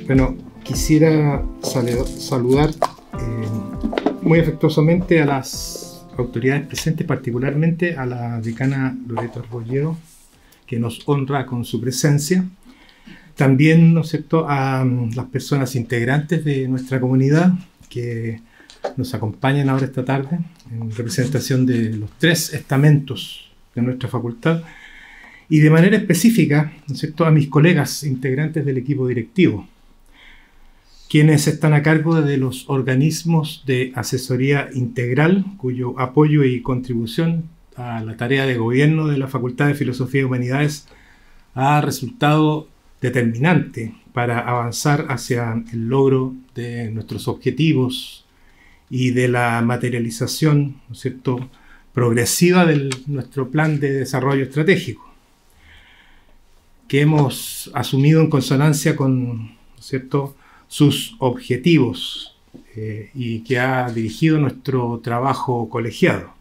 Bueno, quisiera saludar muy afectuosamente a las autoridades presentes, particularmente a la decana Loreto Arbolledo, que nos honra con su presencia. También, ¿no es cierto?, a las personas integrantes de nuestra comunidad que nos acompañan ahora esta tarde en representación de los 3 estamentos de nuestra facultad, y de manera específica, ¿no es cierto?, a mis colegas integrantes del equipo directivo, quienes están a cargo de los organismos de asesoría integral, cuyo apoyo y contribución a la tarea de gobierno de la Facultad de Filosofía y Humanidades ha resultado determinante para avanzar hacia el logro de nuestros objetivos y de la materialización, ¿no es cierto?, progresiva de nuestro plan de desarrollo estratégico, que hemos asumido en consonancia con, ¿no es cierto?, sus objetivos y que ha dirigido nuestro trabajo colegiado.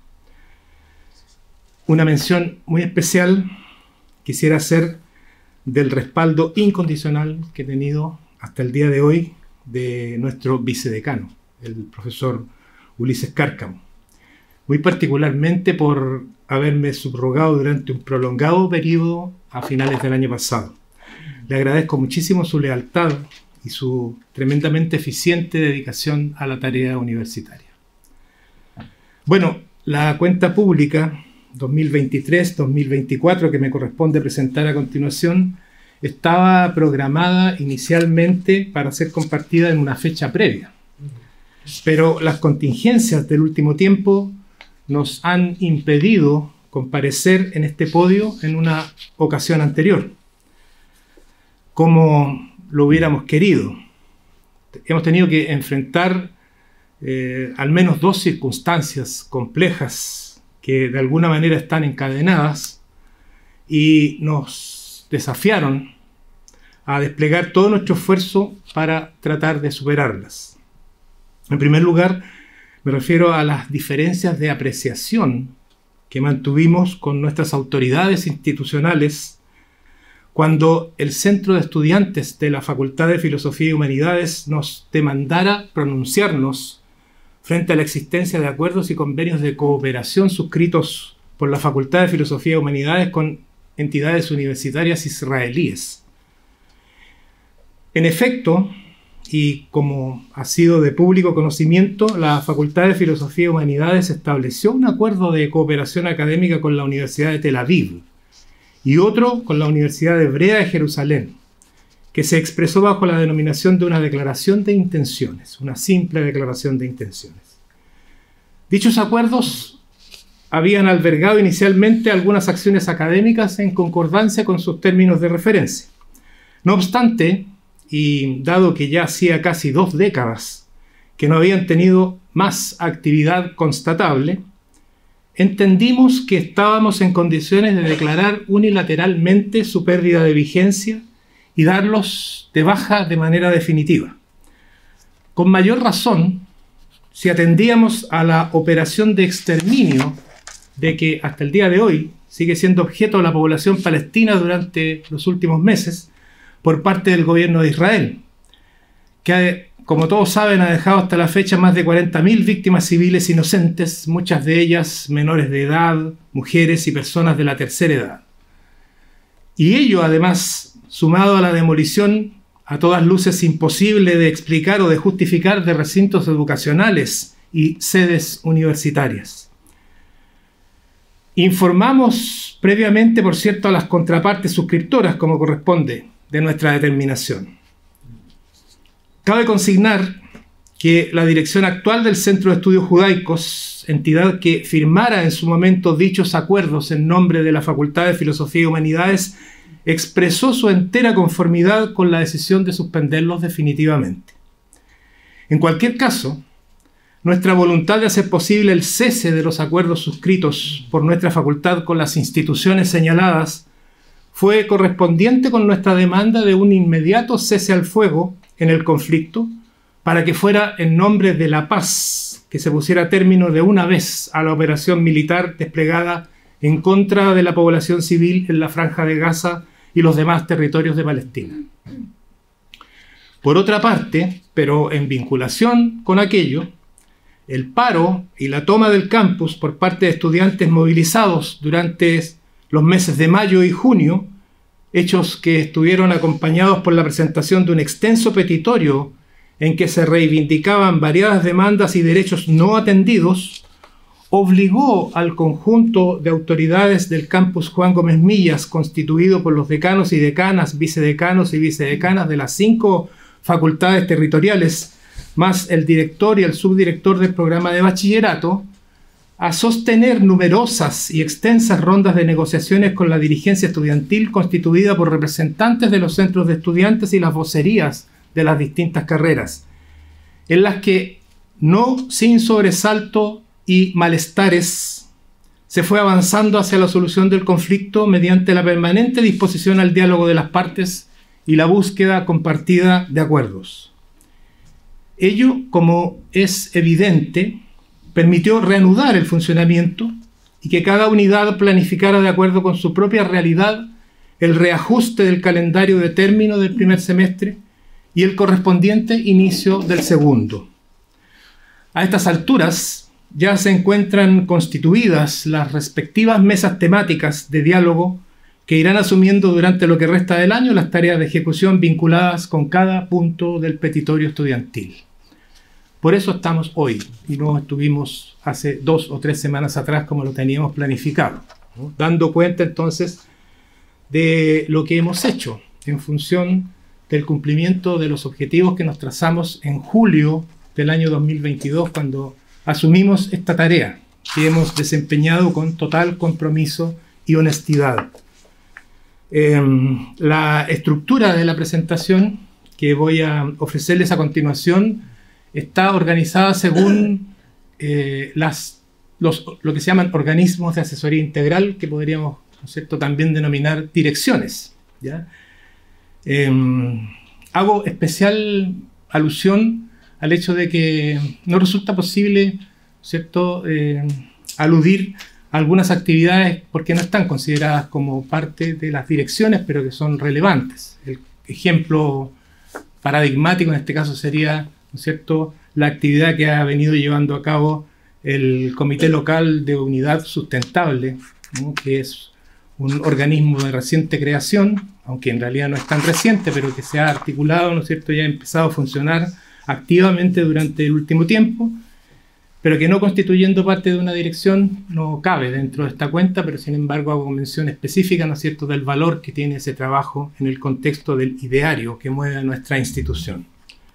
Una mención muy especial quisiera hacer del respaldo incondicional que he tenido hasta el día de hoy de nuestro vicedecano, el profesor Ulises Cárcamo, muy particularmente por haberme subrogado durante un prolongado periodo a finales del año pasado. Le agradezco muchísimo su lealtad y su tremendamente eficiente dedicación a la tarea universitaria. Bueno, la cuenta pública 2023-2024 que me corresponde presentar a continuación estaba programada inicialmente para ser compartida en una fecha previa, pero las contingencias del último tiempo nos han impedido comparecer en este podio en una ocasión anterior, como lo hubiéramos querido. Hemos tenido que enfrentar al menos 2 circunstancias complejas que de alguna manera están encadenadas y nos desafiaron a desplegar todo nuestro esfuerzo para tratar de superarlas. En primer lugar, me refiero a las diferencias de apreciación que mantuvimos con nuestras autoridades institucionales cuando el Centro de Estudiantes de la Facultad de Filosofía y Humanidades nos demandara pronunciarnos frente a la existencia de acuerdos y convenios de cooperación suscritos por la Facultad de Filosofía y Humanidades con entidades universitarias israelíes. En efecto, y como ha sido de público conocimiento, la Facultad de Filosofía y Humanidades estableció un acuerdo de cooperación académica con la Universidad de Tel Aviv y otro con la Universidad Hebrea de Jerusalén, que se expresó bajo la denominación de una declaración de intenciones, una simple declaración de intenciones. Dichos acuerdos habían albergado inicialmente algunas acciones académicas en concordancia con sus términos de referencia. No obstante, y dado que ya hacía casi 2 décadas que no habían tenido más actividad constatable, entendimos que estábamos en condiciones de declarar unilateralmente su pérdida de vigencia y darlos de baja de manera definitiva. Con mayor razón, si atendíamos a la operación de exterminio de que hasta el día de hoy sigue siendo objeto la población palestina durante los últimos meses por parte del gobierno de Israel, que, como todos saben, ha dejado hasta la fecha más de 40.000 víctimas civiles inocentes, muchas de ellas menores de edad, mujeres y personas de la tercera edad. Y ello, además, sumado a la demolición a todas luces imposible de explicar o de justificar de recintos educacionales y sedes universitarias. Informamos previamente, por cierto, a las contrapartes suscriptoras, como corresponde, de nuestra determinación. Cabe consignar que la dirección actual del Centro de Estudios Judaicos, entidad que firmara en su momento dichos acuerdos en nombre de la Facultad de Filosofía y Humanidades, expresó su entera conformidad con la decisión de suspenderlos definitivamente. En cualquier caso, nuestra voluntad de hacer posible el cese de los acuerdos suscritos por nuestra facultad con las instituciones señaladas fue correspondiente con nuestra demanda de un inmediato cese al fuego en el conflicto para que fuera en nombre de la paz que se pusiera término de una vez a la operación militar desplegada en contra de la población civil en la Franja de Gaza y los demás territorios de Palestina. Por otra parte, pero en vinculación con aquello, el paro y la toma del campus por parte de estudiantes movilizados durante los meses de mayo y junio, hechos que estuvieron acompañados por la presentación de un extenso petitorio en que se reivindicaban variadas demandas y derechos no atendidos, obligó al conjunto de autoridades del campus Juan Gómez Millas, constituido por los decanos y decanas, vicedecanos y vicedecanas de las 5 facultades territoriales, más el director y el subdirector del programa de bachillerato, a sostener numerosas y extensas rondas de negociaciones con la dirigencia estudiantil constituida por representantes de los centros de estudiantes y las vocerías de las distintas carreras, en las que, no sin sobresalto y malestares, se fue avanzando hacia la solución del conflicto mediante la permanente disposición al diálogo de las partes y la búsqueda compartida de acuerdos. Ello, como es evidente, permitió reanudar el funcionamiento y que cada unidad planificara de acuerdo con su propia realidad el reajuste del calendario de término del primer semestre y el correspondiente inicio del segundo. A estas alturas ya se encuentran constituidas las respectivas mesas temáticas de diálogo que irán asumiendo durante lo que resta del año las tareas de ejecución vinculadas con cada punto del petitorio estudiantil. Por eso estamos hoy y no estuvimos hace 2 o 3 semanas atrás como lo teníamos planificado, ¿no? Dando cuenta entonces de lo que hemos hecho en función del cumplimiento de los objetivos que nos trazamos en julio del año 2022 cuando asumimos esta tarea que hemos desempeñado con total compromiso y honestidad. La estructura de la presentación que voy a ofrecerles a continuación está organizada según lo que se llaman organismos de asesoría integral, que podríamos, ¿no es cierto?, también denominar direcciones, ¿ya? Hago especial alusión al hecho de que no resulta posible, ¿cierto?, aludir a algunas actividades porque no están consideradas como parte de las direcciones, pero que son relevantes. El ejemplo paradigmático en este caso sería, ¿no es cierto?, la actividad que ha venido llevando a cabo el Comité Local de Unidad Sustentable, ¿no?, que es un organismo de reciente creación, aunque en realidad no es tan reciente, pero que se ha articulado, ¿no es cierto?, ya ha empezado a funcionar activamente durante el último tiempo, pero que no constituyendo parte de una dirección no cabe dentro de esta cuenta, pero sin embargo hago mención específica, ¿no es cierto?, del valor que tiene ese trabajo en el contexto del ideario que mueve a nuestra institución.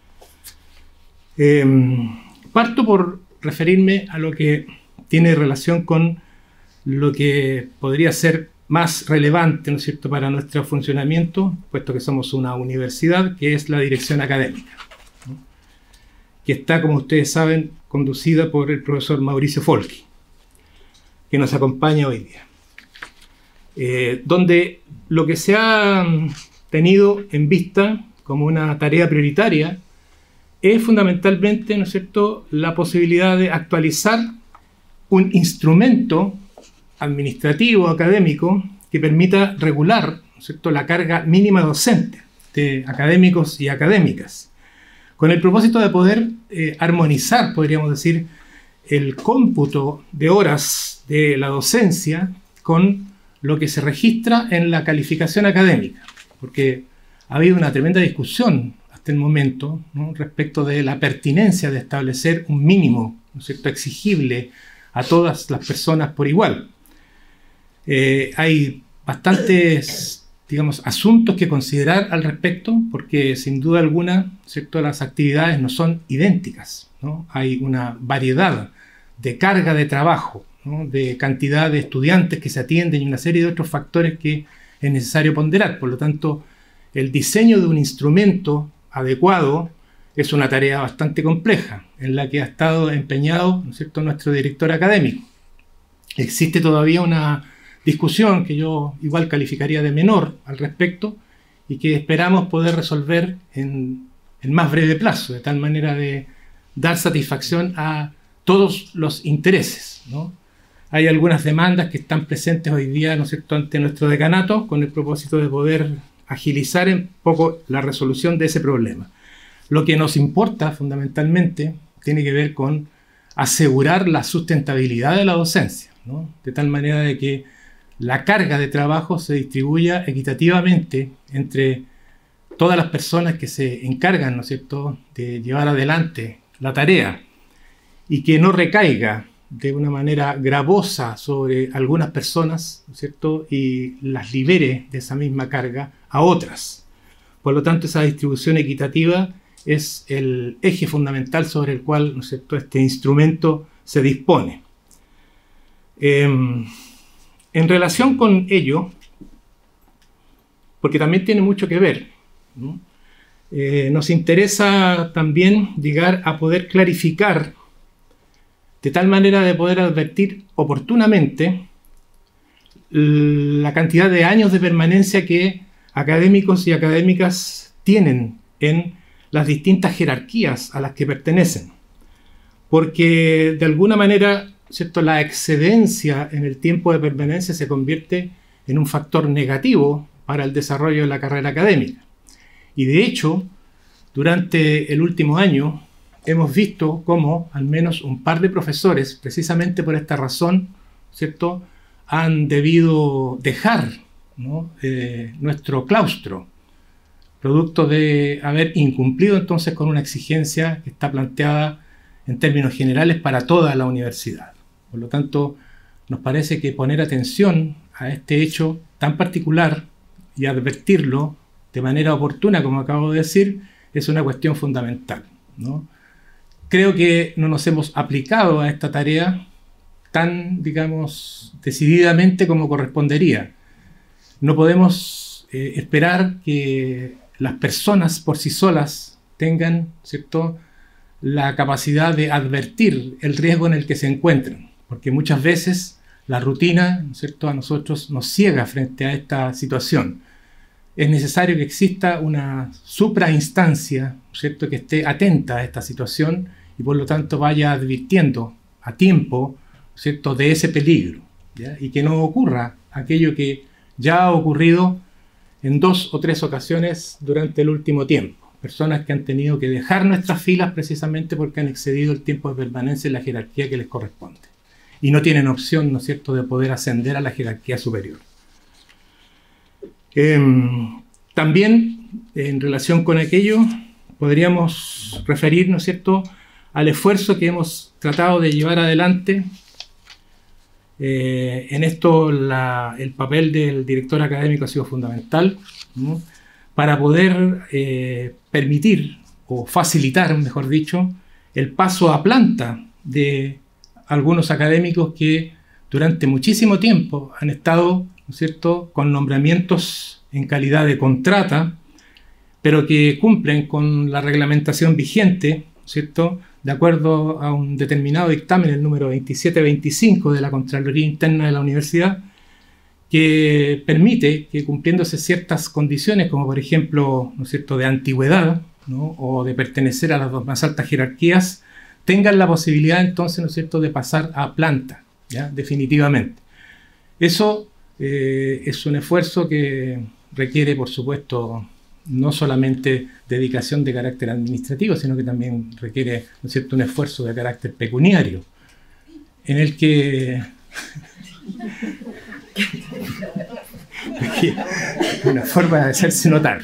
Parto por referirme a lo que tiene relación con lo que podría ser más relevante, ¿no es cierto?, para nuestro funcionamiento, puesto que somos una universidad, que es la dirección académica, ¿no?, que está, como ustedes saben, conducida por el profesor Mauricio Folchi, que nos acompaña hoy día. Donde lo que se ha tenido en vista como una tarea prioritaria es fundamentalmente, ¿no es cierto?, la posibilidad de actualizar un instrumento administrativo, académico, que permita regular, ¿no es cierto?, la carga mínima docente de académicos y académicas, con el propósito de poder armonizar, podríamos decir, el cómputo de horas de la docencia con lo que se registra en la calificación académica, porque ha habido una tremenda discusión hasta el momento, ¿no?, respecto de la pertinencia de establecer un mínimo, ¿no es cierto?, exigible a todas las personas por igual. Hay bastantes, digamos, asuntos que considerar al respecto, porque sin duda alguna, ¿cierto?, las actividades no son idénticas, ¿no? Hay una variedad de carga de trabajo, ¿no?, de cantidad de estudiantes que se atienden y una serie de otros factores que es necesario ponderar. Por lo tanto, el diseño de un instrumento adecuado es una tarea bastante compleja, en la que ha estado empeñado, ¿no es cierto?, nuestro director académico. Existe todavía una discusión que yo igual calificaría de menor al respecto y que esperamos poder resolver en el más breve plazo, de tal manera de dar satisfacción a todos los intereses, ¿no? Hay algunas demandas que están presentes hoy día, ¿no es cierto?, ante nuestro decanato, con el propósito de poder agilizar un poco la resolución de ese problema. Lo que nos importa fundamentalmente tiene que ver con asegurar la sustentabilidad de la docencia, ¿no? De tal manera de que la carga de trabajo se distribuya equitativamente entre todas las personas que se encargan, ¿no es cierto?, de llevar adelante la tarea, y que no recaiga de una manera gravosa sobre algunas personas, ¿no es cierto?, y las libere de esa misma carga a otras. Por lo tanto, esa distribución equitativa es el eje fundamental sobre el cual, ¿no es cierto?, este instrumento se dispone. En relación con ello, porque también tiene mucho que ver, ¿no?, nos interesa también llegar a poder clarificar de tal manera de poder advertir oportunamente la cantidad de años de permanencia que académicos y académicas tienen en las distintas jerarquías a las que pertenecen. Porque de alguna manera, ¿cierto?, la excedencia en el tiempo de permanencia se convierte en un factor negativo para el desarrollo de la carrera académica. Y de hecho, durante el último año, hemos visto cómo al menos un par de profesores, precisamente por esta razón, ¿cierto?, han debido dejar, ¿no?, nuestro claustro, producto de haber incumplido entonces con una exigencia que está planteada en términos generales para toda la universidad. Por lo tanto, nos parece que poner atención a este hecho tan particular y advertirlo de manera oportuna, como acabo de decir, es una cuestión fundamental, ¿no? Creo que no nos hemos aplicado a esta tarea tan, digamos, decididamente como correspondería. No podemos esperar que las personas por sí solas tengan, ¿cierto?, la capacidad de advertir el riesgo en el que se encuentran, porque muchas veces la rutina, ¿no es cierto?, a nosotros nos ciega frente a esta situación. Es necesario que exista una suprainstancia, ¿no es cierto?, que esté atenta a esta situación y por lo tanto vaya advirtiendo a tiempo, ¿no es cierto?, de ese peligro, ¿ya? Y que no ocurra aquello que ya ha ocurrido en 2 o 3 ocasiones durante el último tiempo. Personas que han tenido que dejar nuestras filas precisamente porque han excedido el tiempo de permanencia en la jerarquía que les corresponde. Y no tienen opción, ¿no es cierto?, de poder ascender a la jerarquía superior. También, en relación con aquello, podríamos referir, ¿no es cierto?, al esfuerzo que hemos tratado de llevar adelante. En esto el papel del director académico ha sido fundamental, ¿no?, para poder permitir o facilitar, mejor dicho, el paso a planta de algunos académicos que durante muchísimo tiempo han estado, ¿no es cierto?, con nombramientos en calidad de contrata, pero que cumplen con la reglamentación vigente, ¿no es cierto?, de acuerdo a un determinado dictamen, el número 2725 de la Contraloría Interna de la Universidad, que permite que, cumpliéndose ciertas condiciones, como por ejemplo, ¿no es cierto?, de antigüedad, ¿no?, o de pertenecer a las 2 más altas jerarquías, tengan la posibilidad entonces, ¿no es cierto?, de pasar a planta, ¿ya?, definitivamente. Eso es un esfuerzo que requiere, por supuesto, no solamente dedicación de carácter administrativo, sino que también requiere, ¿no es cierto?, un esfuerzo de carácter pecuniario, en el que... una forma de hacerse notar.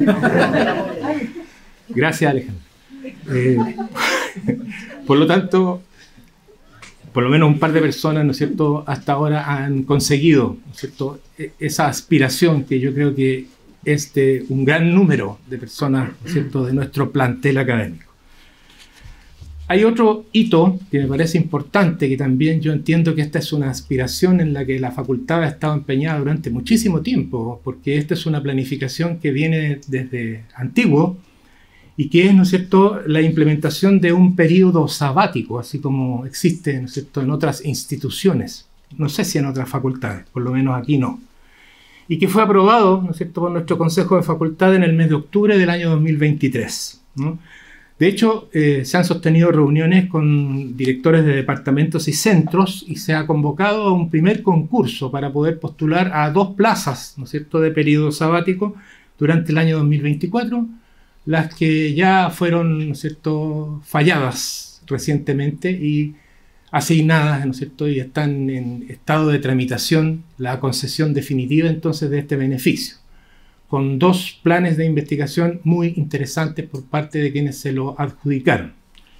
Gracias, Alejandro. Por lo tanto, por lo menos un par de personas, ¿no es cierto?, hasta ahora han conseguido, ¿no es cierto?, esa aspiración que yo creo que es de un gran número de personas, ¿no es cierto?, de nuestro plantel académico. Hay otro hito que me parece importante, que también yo entiendo que esta es una aspiración en la que la facultad ha estado empeñada durante muchísimo tiempo, porque esta es una planificación que viene desde antiguo y que es, ¿no es cierto?, la implementación de un periodo sabático, así como existe, ¿no es cierto?, en otras instituciones. No sé si en otras facultades, por lo menos aquí no. Y que fue aprobado, ¿no es cierto?, por nuestro Consejo de Facultad en el mes de octubre del año 2023, ¿no? De hecho, se han sostenido reuniones con directores de departamentos y centros y se ha convocado a un primer concurso para poder postular a 2 plazas, ¿no es cierto?, de periodo sabático durante el año 2024, las que ya fueron, ¿no es cierto?, falladas recientemente y asignadas, ¿no es cierto?, y están en estado de tramitación la concesión definitiva entonces de este beneficio, con 2 planes de investigación muy interesantes por parte de quienes se lo adjudicaron.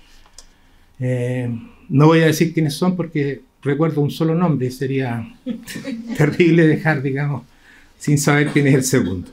No voy a decir quiénes son porque recuerdo un solo nombre y sería terrible dejar, digamos, sin saber quién es el segundo.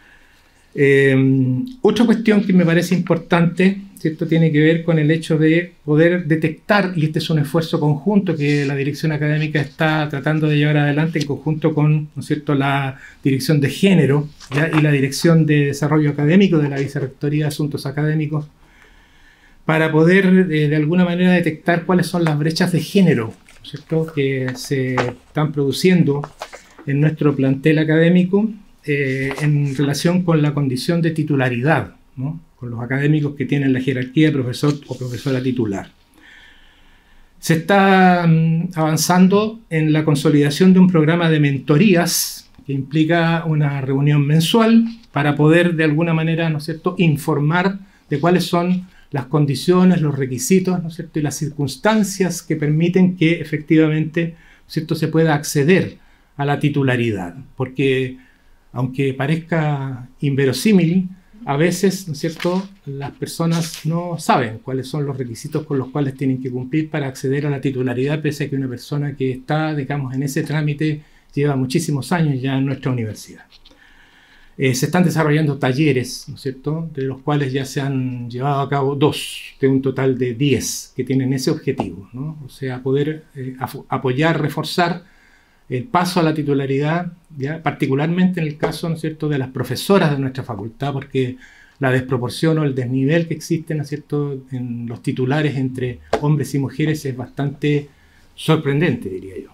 Otra cuestión que me parece importante, ¿cierto?, tiene que ver con el hecho de poder detectar, y este es un esfuerzo conjunto que la dirección académica está tratando de llevar adelante en conjunto con, ¿no es cierto?, la dirección de género, ¿ya?, y la dirección de desarrollo académico de la Vicerrectoría de Asuntos Académicos, para poder de alguna manera detectar cuáles son las brechas de género, ¿no es cierto?, que se están produciendo en nuestro plantel académico en relación con la condición de titularidad, ¿no?, con los académicos que tienen la jerarquía de profesor o profesora titular. Se está avanzando en la consolidación de un programa de mentorías que implica una reunión mensual para poder de alguna manera, ¿no es cierto?, informar de cuáles son las condiciones, los requisitos, ¿no es cierto?, y las circunstancias que permiten que efectivamente, ¿no es cierto?, se pueda acceder a la titularidad. Porque, aunque parezca inverosímil, a veces, ¿no es cierto?, las personas no saben cuáles son los requisitos con los cuales tienen que cumplir para acceder a la titularidad, pese a que una persona que está, digamos, en ese trámite lleva muchísimos años ya en nuestra universidad. Se están desarrollando talleres, ¿no es cierto?, de los cuales ya se han llevado a cabo 2, de un total de 10, que tienen ese objetivo, ¿no? O sea, poder apoyar, reforzar el paso a la titularidad, ¿ya?, particularmente en el caso, ¿no es cierto?, de las profesoras de nuestra facultad, porque la desproporción o el desnivel que existe, ¿no es cierto?, en los titulares entre hombres y mujeres es bastante sorprendente, diría yo.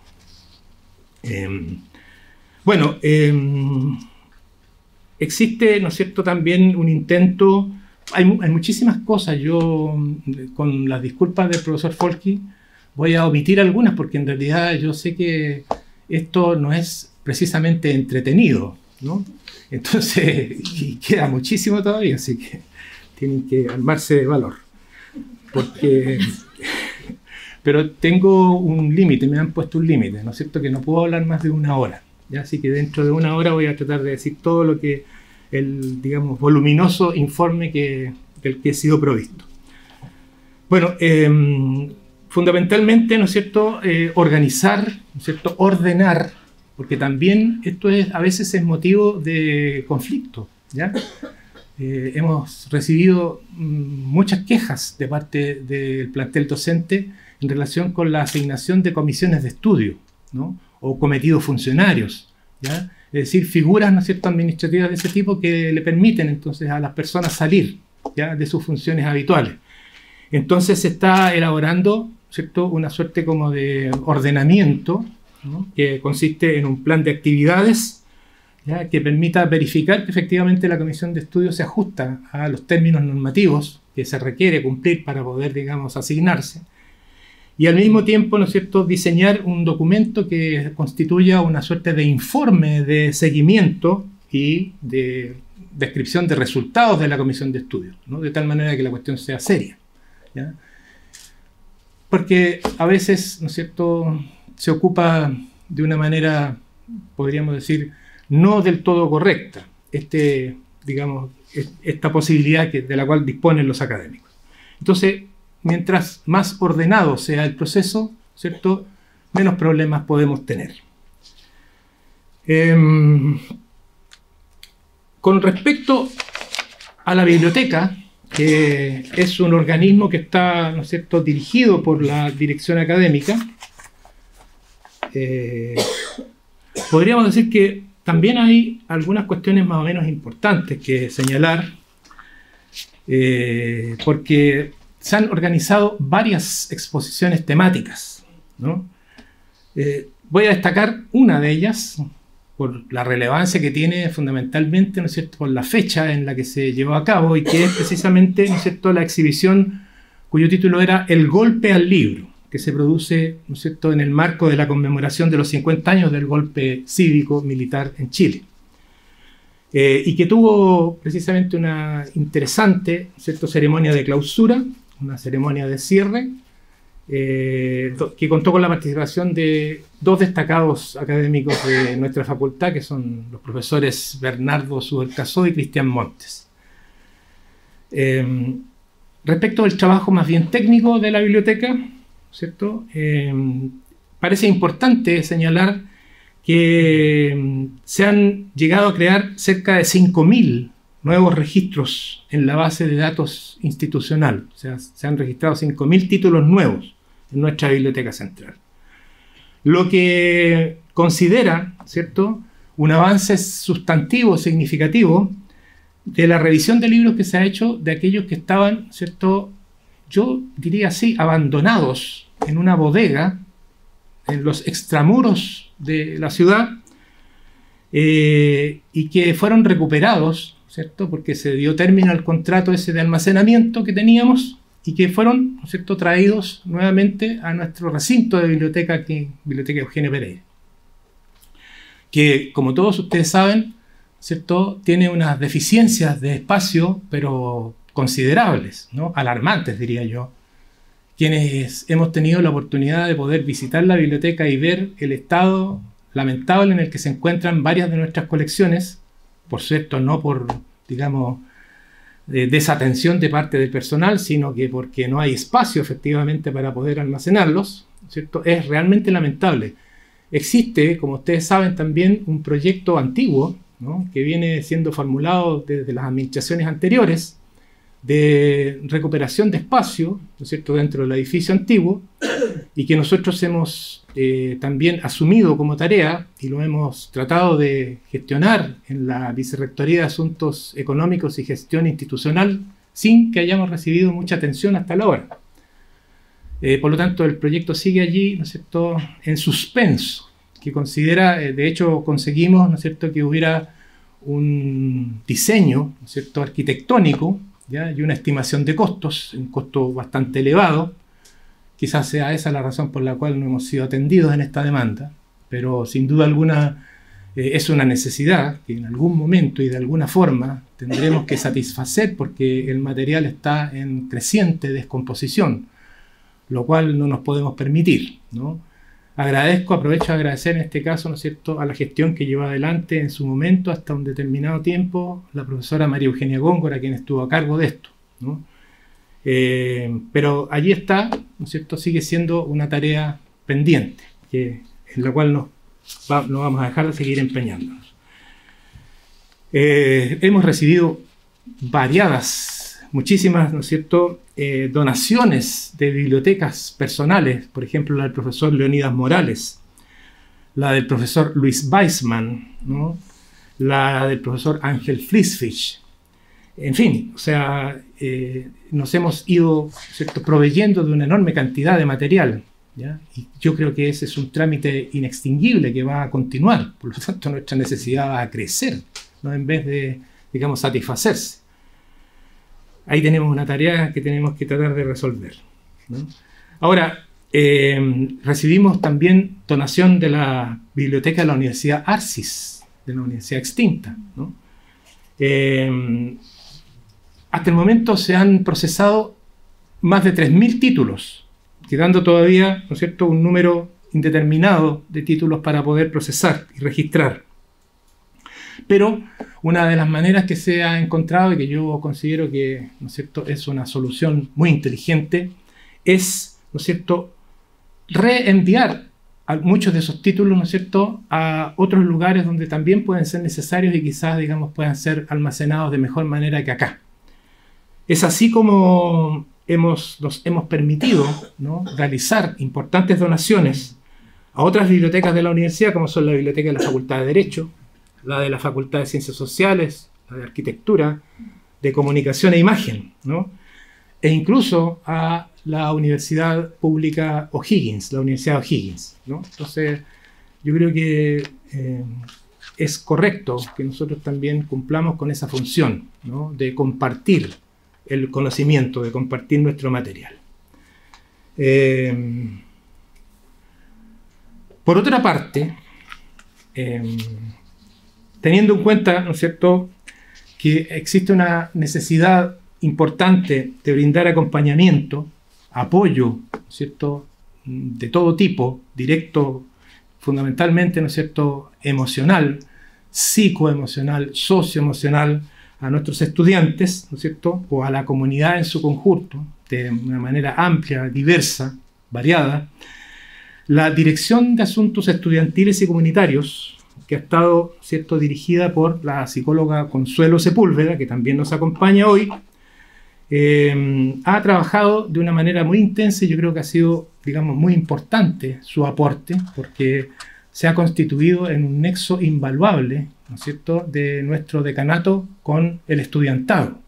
Existe, ¿no es cierto?, también un intento, hay muchísimas cosas, yo con las disculpas del profesor Folky voy a omitir algunas porque en realidad yo sé que esto no es precisamente entretenido, ¿no? Entonces, y queda muchísimo todavía, así que tienen que armarse de valor. Pero tengo un límite, me han puesto un límite, ¿no es cierto?, que no puedo hablar más de 1 hora. ¿Ya? Así que dentro de 1 hora voy a tratar de decir todo lo que el, digamos, voluminoso informe del que he sido provisto. Bueno, fundamentalmente, ¿no es cierto?, organizar, ¿no es cierto?, ordenar, porque también esto a veces es motivo de conflicto, ¿ya? Hemos recibido muchas quejas de parte del plantel docente en relación con la asignación de comisiones de estudio, ¿no?, o cometidos funcionarios, ¿ya? Es decir, figuras, ¿no es cierto?, administrativas de ese tipo que le permiten entonces a las personas salir, ¿ya?, de sus funciones habituales. Entonces se está elaborando, ¿cierto?, una suerte como de ordenamiento, ¿no?, que consiste en un plan de actividades, ¿ya?, que permita verificar que efectivamente la comisión de estudio se ajusta a los términos normativos que se requiere cumplir para poder, digamos, asignarse. Y al mismo tiempo, ¿no es cierto?, diseñar un documento que constituya una suerte de informe de seguimiento y de descripción de resultados de la comisión de estudio, ¿no?, de tal manera que la cuestión sea seria, ¿ya? Porque a veces, ¿no es cierto?, se ocupa de una manera, podríamos decir, no del todo correcta, digamos, esta posibilidad de la cual disponen los académicos. Entonces, mientras más ordenado sea el proceso, ¿cierto?, menos problemas podemos tener. Con respecto a la biblioteca, que es un organismo que está, ¿no es cierto?, dirigido por la dirección académica, podríamos decir que también hay algunas cuestiones más o menos importantes que señalar, porque se han organizado varias exposiciones temáticas, ¿no? Voy a destacar una de ellas por la relevancia que tiene fundamentalmente, ¿no es cierto?, por la fecha en la que se llevó a cabo y que es precisamente, ¿no es cierto?, la exhibición cuyo título era El golpe al libro, que se produce, ¿no es cierto?, en el marco de la conmemoración de los 50 años del golpe cívico-militar en Chile. y que tuvo precisamente una interesante, ¿cierto?, ceremonia de clausura, una ceremonia de cierre, que contó con la participación de dos destacados académicos de nuestra facultad, que son los profesores Bernardo Subercasó y Cristian Montes. Respecto del trabajo más bien técnico de la biblioteca, ¿cierto?, parece importante señalar que se han llegado a crear cerca de 5.000 nuevos registros en la base de datos institucional. O sea, se han registrado 5.000 títulos nuevos en nuestra biblioteca central. Lo que considera, ¿cierto?, un avance sustantivo, significativo, de la revisión de libros que se ha hecho de aquellos que estaban, ¿cierto?, yo diría así, abandonados en una bodega en los extramuros de la ciudad, y que fueron recuperados, ¿cierto?, porque se dio término al contrato ese de almacenamiento que teníamos, y que fueron, ¿cierto?, traídos nuevamente a nuestro recinto de biblioteca aquí, Biblioteca Eugenio Pereira, que, como todos ustedes saben, ¿cierto?, tiene unas deficiencias de espacio, pero considerables, ¿no?, alarmantes, diría yo. Quienes hemos tenido la oportunidad de poder visitar la biblioteca y ver el estado lamentable en el que se encuentran varias de nuestras colecciones, por cierto, no por, digamos, desatención de parte del personal, sino que porque no hay espacio efectivamente para poder almacenarlos, ¿cierto?, es realmente lamentable. Existe, como ustedes saben, también un proyecto antiguo, ¿no?, que viene siendo formulado desde las administraciones anteriores, de recuperación de espacio, ¿no es cierto?, dentro del edificio antiguo, y que nosotros hemos también asumido como tarea y lo hemos tratado de gestionar en la Vicerrectoría de Asuntos Económicos y Gestión Institucional sin que hayamos recibido mucha atención hasta la hora. Por lo tanto, el proyecto sigue allí, ¿no es cierto?, en suspenso, que considera, de hecho conseguimos, ¿no es cierto?, que hubiera un diseño, ¿no es cierto?, arquitectónico, ¿ya?, y una estimación de costos, un costo bastante elevado. Quizás sea esa la razón por la cual no hemos sido atendidos en esta demanda, pero sin duda alguna es una necesidad que en algún momento y de alguna forma tendremos que satisfacer, porque el material está en creciente descomposición, lo cual no nos podemos permitir, ¿no? Aprovecho de agradecer en este caso, ¿no es cierto?, a la gestión que llevó adelante en su momento, hasta un determinado tiempo, la profesora María Eugenia Góngora, quien estuvo a cargo de esto, ¿no? Pero allí está, ¿no es cierto?, sigue siendo una tarea pendiente, en la cual no vamos a dejar de seguir empeñándonos. Hemos recibido muchísimas, ¿no es cierto?, donaciones de bibliotecas personales, por ejemplo, la del profesor Leonidas Morales, la del profesor Luis Weissman, ¿no?, la del profesor Ángel Flisfich. En fin, o sea, nos hemos ido, ¿cierto?, proveyendo de una enorme cantidad de material, ¿ya? Y yo creo que ese es un trámite inextinguible que va a continuar. Por lo tanto, nuestra necesidad va a crecer, ¿no?, en vez de, digamos, satisfacerse. Ahí tenemos una tarea que tenemos que tratar de resolver, ¿no? Ahora, recibimos también donación de la biblioteca de la Universidad Arcis, de la universidad extinta, ¿no? Hasta el momento se han procesado más de 3.000 títulos, quedando todavía, ¿no es cierto?, un número indeterminado de títulos para poder procesar y registrar. Pero una de las maneras que se ha encontrado y que yo considero que, ¿no es cierto?, es una solución muy inteligente, es, ¿no es cierto?, reenviar a muchos de esos títulos, ¿no es cierto?, a otros lugares donde también pueden ser necesarios y quizás, digamos, puedan ser almacenados de mejor manera que acá. Es así como nos hemos permitido, ¿no?, realizar importantes donaciones a otras bibliotecas de la universidad, como son la biblioteca de la Facultad de Derecho, la de la Facultad de Ciencias Sociales, la de Arquitectura, de Comunicación e Imagen, ¿no?, e incluso a la Universidad Pública O'Higgins, la Universidad O'Higgins, ¿no? Entonces, yo creo que es correcto que nosotros también cumplamos con esa función, ¿no?, de compartir el conocimiento, de compartir nuestro material. Por otra parte, teniendo en cuenta, ¿no es cierto?, que existe una necesidad importante de brindar acompañamiento, apoyo, ¿no es cierto?, de todo tipo, directo, fundamentalmente, ¿no es cierto?, emocional, psicoemocional, socioemocional, a nuestros estudiantes, ¿no es cierto?, o a la comunidad en su conjunto, de una manera amplia, diversa, variada. La Dirección de Asuntos Estudiantiles y Comunitarios, que ha estado, ¿cierto?, dirigida por la psicóloga Consuelo Sepúlveda, que también nos acompaña hoy, ha trabajado de una manera muy intensa y yo creo que ha sido, digamos, muy importante su aporte, porque se ha constituido en un nexo invaluable, ¿no es cierto?, de nuestro decanato con el estudiantado.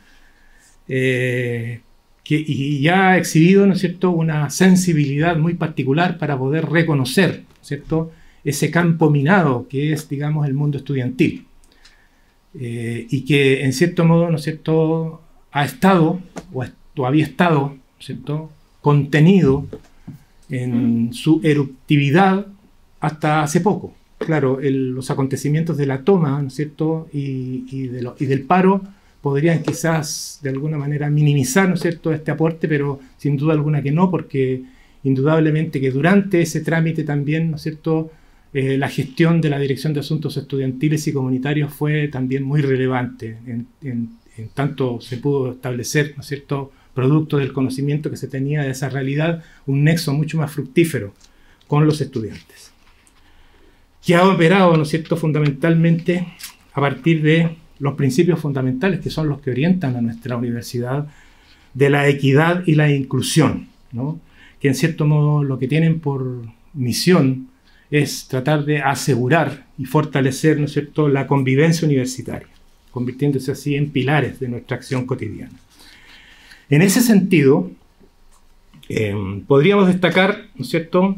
Y ya ha exhibido, ¿no es cierto?, una sensibilidad muy particular para poder reconocer, ¿no es cierto?, ese campo minado que es, digamos, el mundo estudiantil. Y que, en cierto modo, ¿no es cierto?, ha estado, o había estado, ¿no es cierto?, contenido en su eruptividad hasta hace poco. Claro, los acontecimientos de la toma, ¿no es cierto?, y del paro podrían quizás de alguna manera minimizar, ¿no es cierto?, este aporte, pero sin duda alguna que no, porque indudablemente que durante ese trámite también, ¿no es cierto?, la gestión de la Dirección de Asuntos Estudiantiles y Comunitarios fue también muy relevante, en tanto se pudo establecer, ¿no es cierto?, producto del conocimiento que se tenía de esa realidad, un nexo mucho más fructífero con los estudiantes, que ha operado, ¿no es cierto?, fundamentalmente a partir de los principios fundamentales que son los que orientan a nuestra universidad, de la equidad y la inclusión, ¿no?, que en cierto modo lo que tienen por misión es tratar de asegurar y fortalecer, ¿no es cierto?, la convivencia universitaria, convirtiéndose así en pilares de nuestra acción cotidiana. En ese sentido, podríamos destacar, ¿no es cierto?,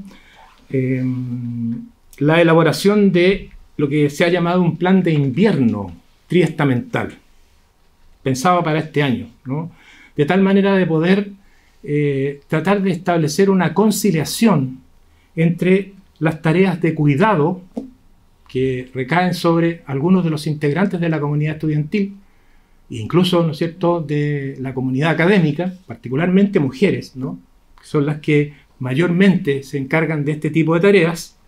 la elaboración de lo que se ha llamado un plan de invierno triestamental, pensado para este año, ¿no?, de tal manera de poder tratar de establecer una conciliación entre las tareas de cuidado que recaen sobre algunos de los integrantes de la comunidad estudiantil, e incluso, ¿no es cierto?, de la comunidad académica, particularmente mujeres, ¿no?, que son las que mayormente se encargan de este tipo de tareas,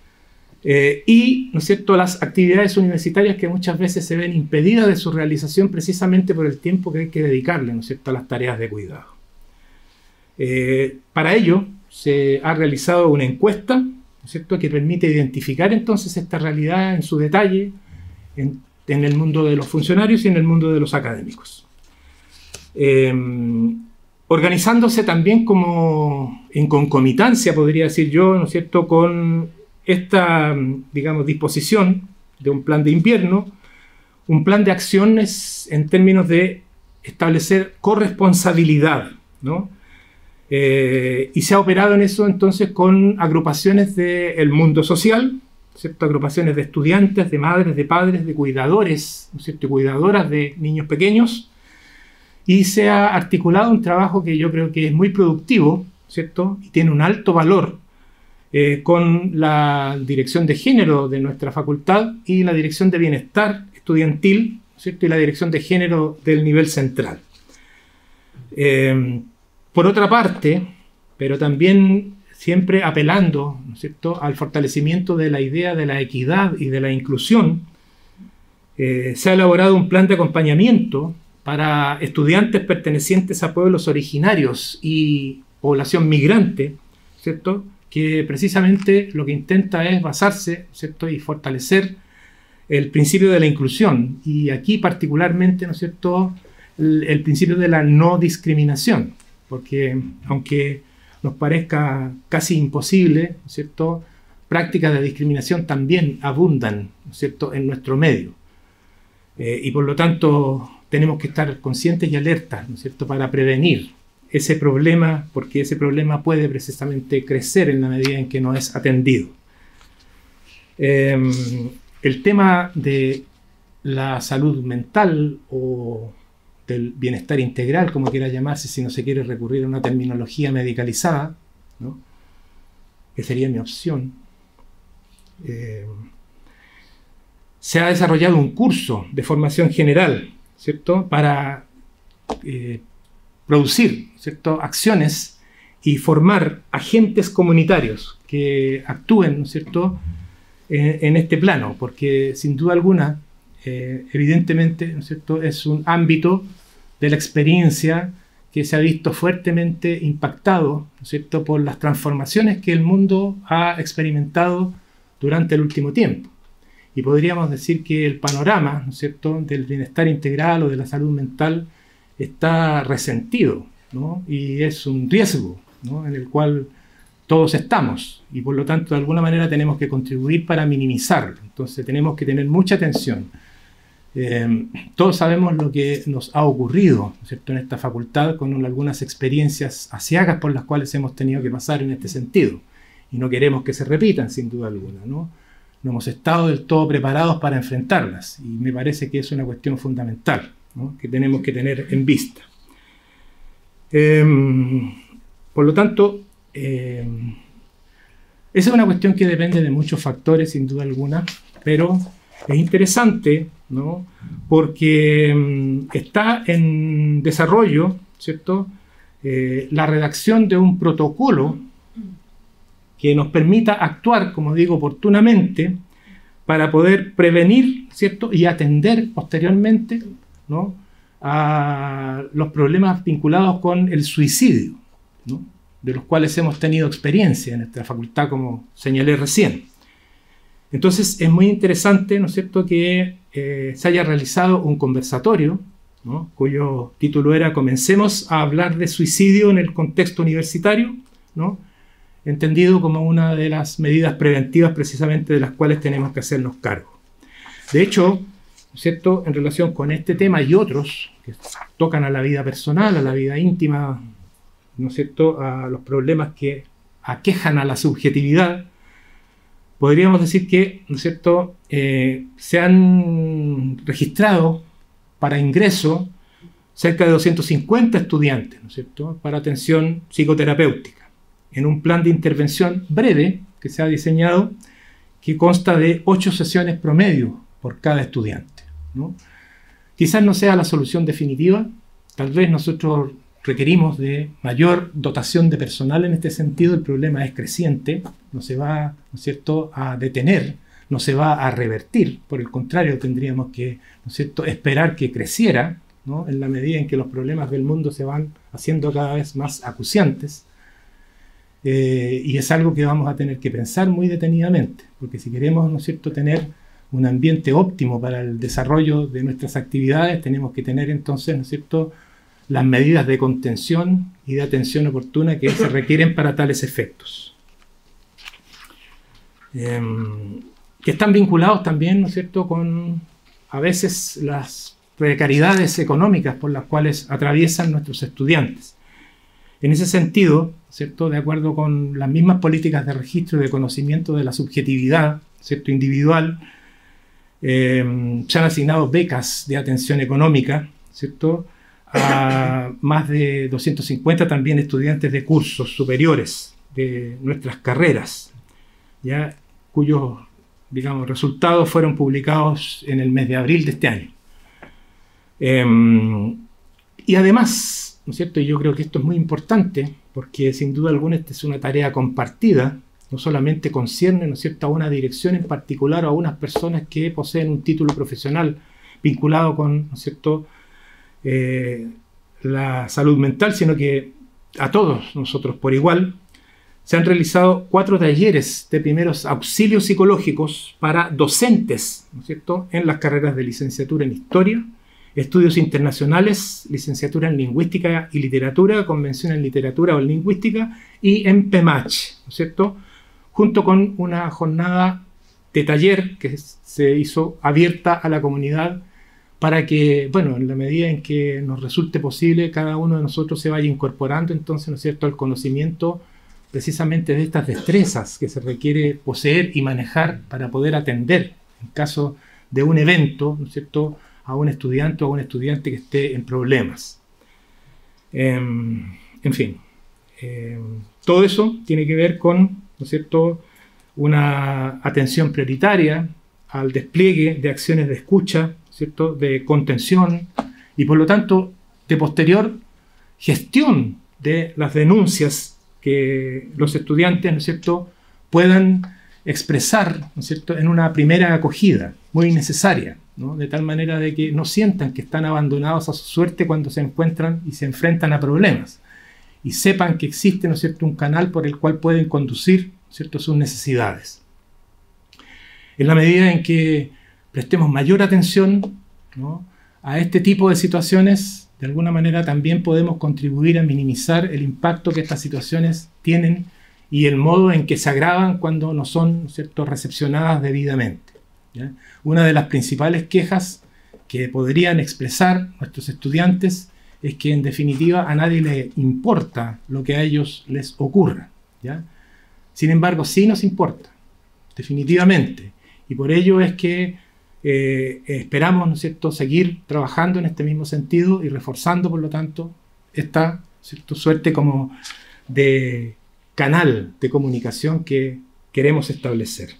y, ¿no es cierto?, las actividades universitarias que muchas veces se ven impedidas de su realización precisamente por el tiempo que hay que dedicarle, ¿no es cierto?, a las tareas de cuidado. Para ello se ha realizado una encuesta, ¿no es cierto?, que permite identificar entonces esta realidad en su detalle en el mundo de los funcionarios y en el mundo de los académicos. Organizándose también como en concomitancia, podría decir yo, ¿no es cierto?, con esta, digamos, disposición de un plan de invierno, un plan de acciones en términos de establecer corresponsabilidad, ¿no? Y se ha operado en eso entonces con agrupaciones del mundo social, ¿cierto?, agrupaciones de estudiantes, de madres, de padres, de cuidadores, ¿no es cierto?, y cuidadoras de niños pequeños, y se ha articulado un trabajo que yo creo que es muy productivo, ¿cierto?, y tiene un alto valor, con la Dirección de Género de nuestra facultad y la Dirección de Bienestar Estudiantil, ¿cierto?, y la Dirección de Género del nivel central. Por otra parte, pero también siempre apelando, ¿no es cierto?, al fortalecimiento de la idea de la equidad y de la inclusión, se ha elaborado un plan de acompañamiento para estudiantes pertenecientes a pueblos originarios y población migrante, ¿cierto?, que precisamente lo que intenta es basarse, ¿cierto?, y fortalecer el principio de la inclusión, y aquí particularmente, ¿no es cierto?, el principio de la no discriminación, porque aunque nos parezca casi imposible, ¿no es cierto?, prácticas de discriminación también abundan, ¿no es cierto?, en nuestro medio, y por lo tanto tenemos que estar conscientes y alertas, ¿no es cierto?, para prevenir ese problema, porque ese problema puede precisamente crecer en la medida en que no es atendido. El tema de la salud mental o del bienestar integral, como quiera llamarse, si no se quiere recurrir a una terminología medicalizada, ¿no?, que sería mi opción, se ha desarrollado un curso de formación general, ¿cierto?, para producir, ¿cierto?, acciones y formar agentes comunitarios que actúen, ¿no es cierto?, en este plano, porque sin duda alguna, evidentemente, ¿no es cierto?, es un ámbito de la experiencia que se ha visto fuertemente impactado, ¿no es cierto?, por las transformaciones que el mundo ha experimentado durante el último tiempo. Y podríamos decir que el panorama, ¿no es cierto?, del bienestar integral o de la salud mental está resentido, ¿no? Y es un riesgo, ¿no?, en el cual todos estamos, y por lo tanto de alguna manera tenemos que contribuir para minimizarlo. Entonces tenemos que tener mucha atención. Todos sabemos lo que nos ha ocurrido, ¿no es cierto?, en esta facultad, con algunas experiencias aciagas por las cuales hemos tenido que pasar en este sentido, y no queremos que se repitan sin duda alguna, ¿no? No hemos estado del todo preparados para enfrentarlas, y me parece que es una cuestión fundamental, ¿no?, que tenemos que tener en vista. Por lo tanto, esa es una cuestión que depende de muchos factores, sin duda alguna, pero es interesante, ¿no?, porque está en desarrollo, ¿cierto?, la redacción de un protocolo que nos permita actuar, como digo, oportunamente para poder prevenir, ¿cierto?, y atender posteriormente, ¿no?, a los problemas vinculados con el suicidio, ¿no?, de los cuales hemos tenido experiencia en nuestra facultad, como señalé recién. Entonces es muy interesante, ¿no es cierto?, que se haya realizado un conversatorio, ¿no?, cuyo título era "Comencemos a hablar de suicidio en el contexto universitario", ¿no?, entendido como una de las medidas preventivas precisamente de las cuales tenemos que hacernos cargo. De hecho, ¿no es cierto?, en relación con este tema y otros que tocan a la vida personal, a la vida íntima, ¿no es cierto?, a los problemas que aquejan a la subjetividad, podríamos decir que, ¿no es cierto?, se han registrado para ingreso cerca de 250 estudiantes, ¿no es cierto?, para atención psicoterapéutica, en un plan de intervención breve que se ha diseñado, que consta de 8 sesiones promedio por cada estudiante, ¿no? Quizás no sea la solución definitiva, tal vez nosotros requerimos de mayor dotación de personal en este sentido. El problema es creciente, no se va, ¿no es cierto?, a detener, no se va a revertir, por el contrario tendríamos que, ¿no es cierto?, esperar que creciera, ¿no?, en la medida en que los problemas del mundo se van haciendo cada vez más acuciantes. Y es algo que vamos a tener que pensar muy detenidamente, porque si queremos, ¿no es cierto?, tener un ambiente óptimo para el desarrollo de nuestras actividades, tenemos que tener entonces, ¿no es cierto?, las medidas de contención y de atención oportuna que se requieren para tales efectos. Que están vinculados también, ¿no es cierto?, con a veces las precariedades económicas por las cuales atraviesan nuestros estudiantes. En ese sentido, ¿cierto?, de acuerdo con las mismas políticas de registro y de conocimiento de la subjetividad, ¿cierto?, individual, se han asignado becas de atención económica, ¿cierto?, a más de 250 también estudiantes de cursos superiores de nuestras carreras, ya, cuyos, digamos, resultados fueron publicados en el mes de abril de este año. Y además, ¿no es cierto?, y yo creo que esto es muy importante, porque sin duda alguna esta es una tarea compartida, no solamente concierne, ¿no es cierto?, a una dirección en particular o a unas personas que poseen un título profesional vinculado con, ¿no es cierto?, la salud mental, sino que a todos nosotros por igual. Se han realizado 4 talleres de primeros auxilios psicológicos para docentes, ¿no es cierto?, en las carreras de licenciatura en Historia, Estudios Internacionales, Licenciatura en Lingüística y Literatura, Convención en Literatura o en Lingüística, y en PEMACH, ¿no es cierto?, junto con una jornada de taller que se hizo abierta a la comunidad para que, bueno, en la medida en que nos resulte posible, cada uno de nosotros se vaya incorporando entonces, ¿no es cierto?, al conocimiento precisamente de estas destrezas que se requiere poseer y manejar para poder atender, en caso de un evento, ¿no es cierto?, a un estudiante o a un estudiante que esté en problemas. En fin, todo eso tiene que ver con, ¿no es cierto?, una atención prioritaria al despliegue de acciones de escucha, ¿cierto?, de contención y por lo tanto de posterior gestión de las denuncias que los estudiantes, ¿no es cierto?, puedan expresar, ¿no es cierto?, en una primera acogida muy necesaria, ¿no?, de tal manera de que no sientan que están abandonados a su suerte cuando se encuentran y se enfrentan a problemas y sepan que existe, ¿no es cierto?, un canal por el cual pueden conducir, ¿no es cierto?, sus necesidades. En la medida en que prestemos mayor atención, ¿no?, a este tipo de situaciones, de alguna manera también podemos contribuir a minimizar el impacto que estas situaciones tienen y el modo en que se agravan cuando no son, ¿no es cierto?, recepcionadas debidamente, ¿ya? Una de las principales quejas que podrían expresar nuestros estudiantes es que en definitiva a nadie le importa lo que a ellos les ocurra, ¿ya? Sin embargo, sí nos importa, definitivamente, y por ello es que esperamos, ¿no es cierto?, seguir trabajando en este mismo sentido y reforzando, por lo tanto, esta, ¿cierto?, suerte como de canal de comunicación que queremos establecer.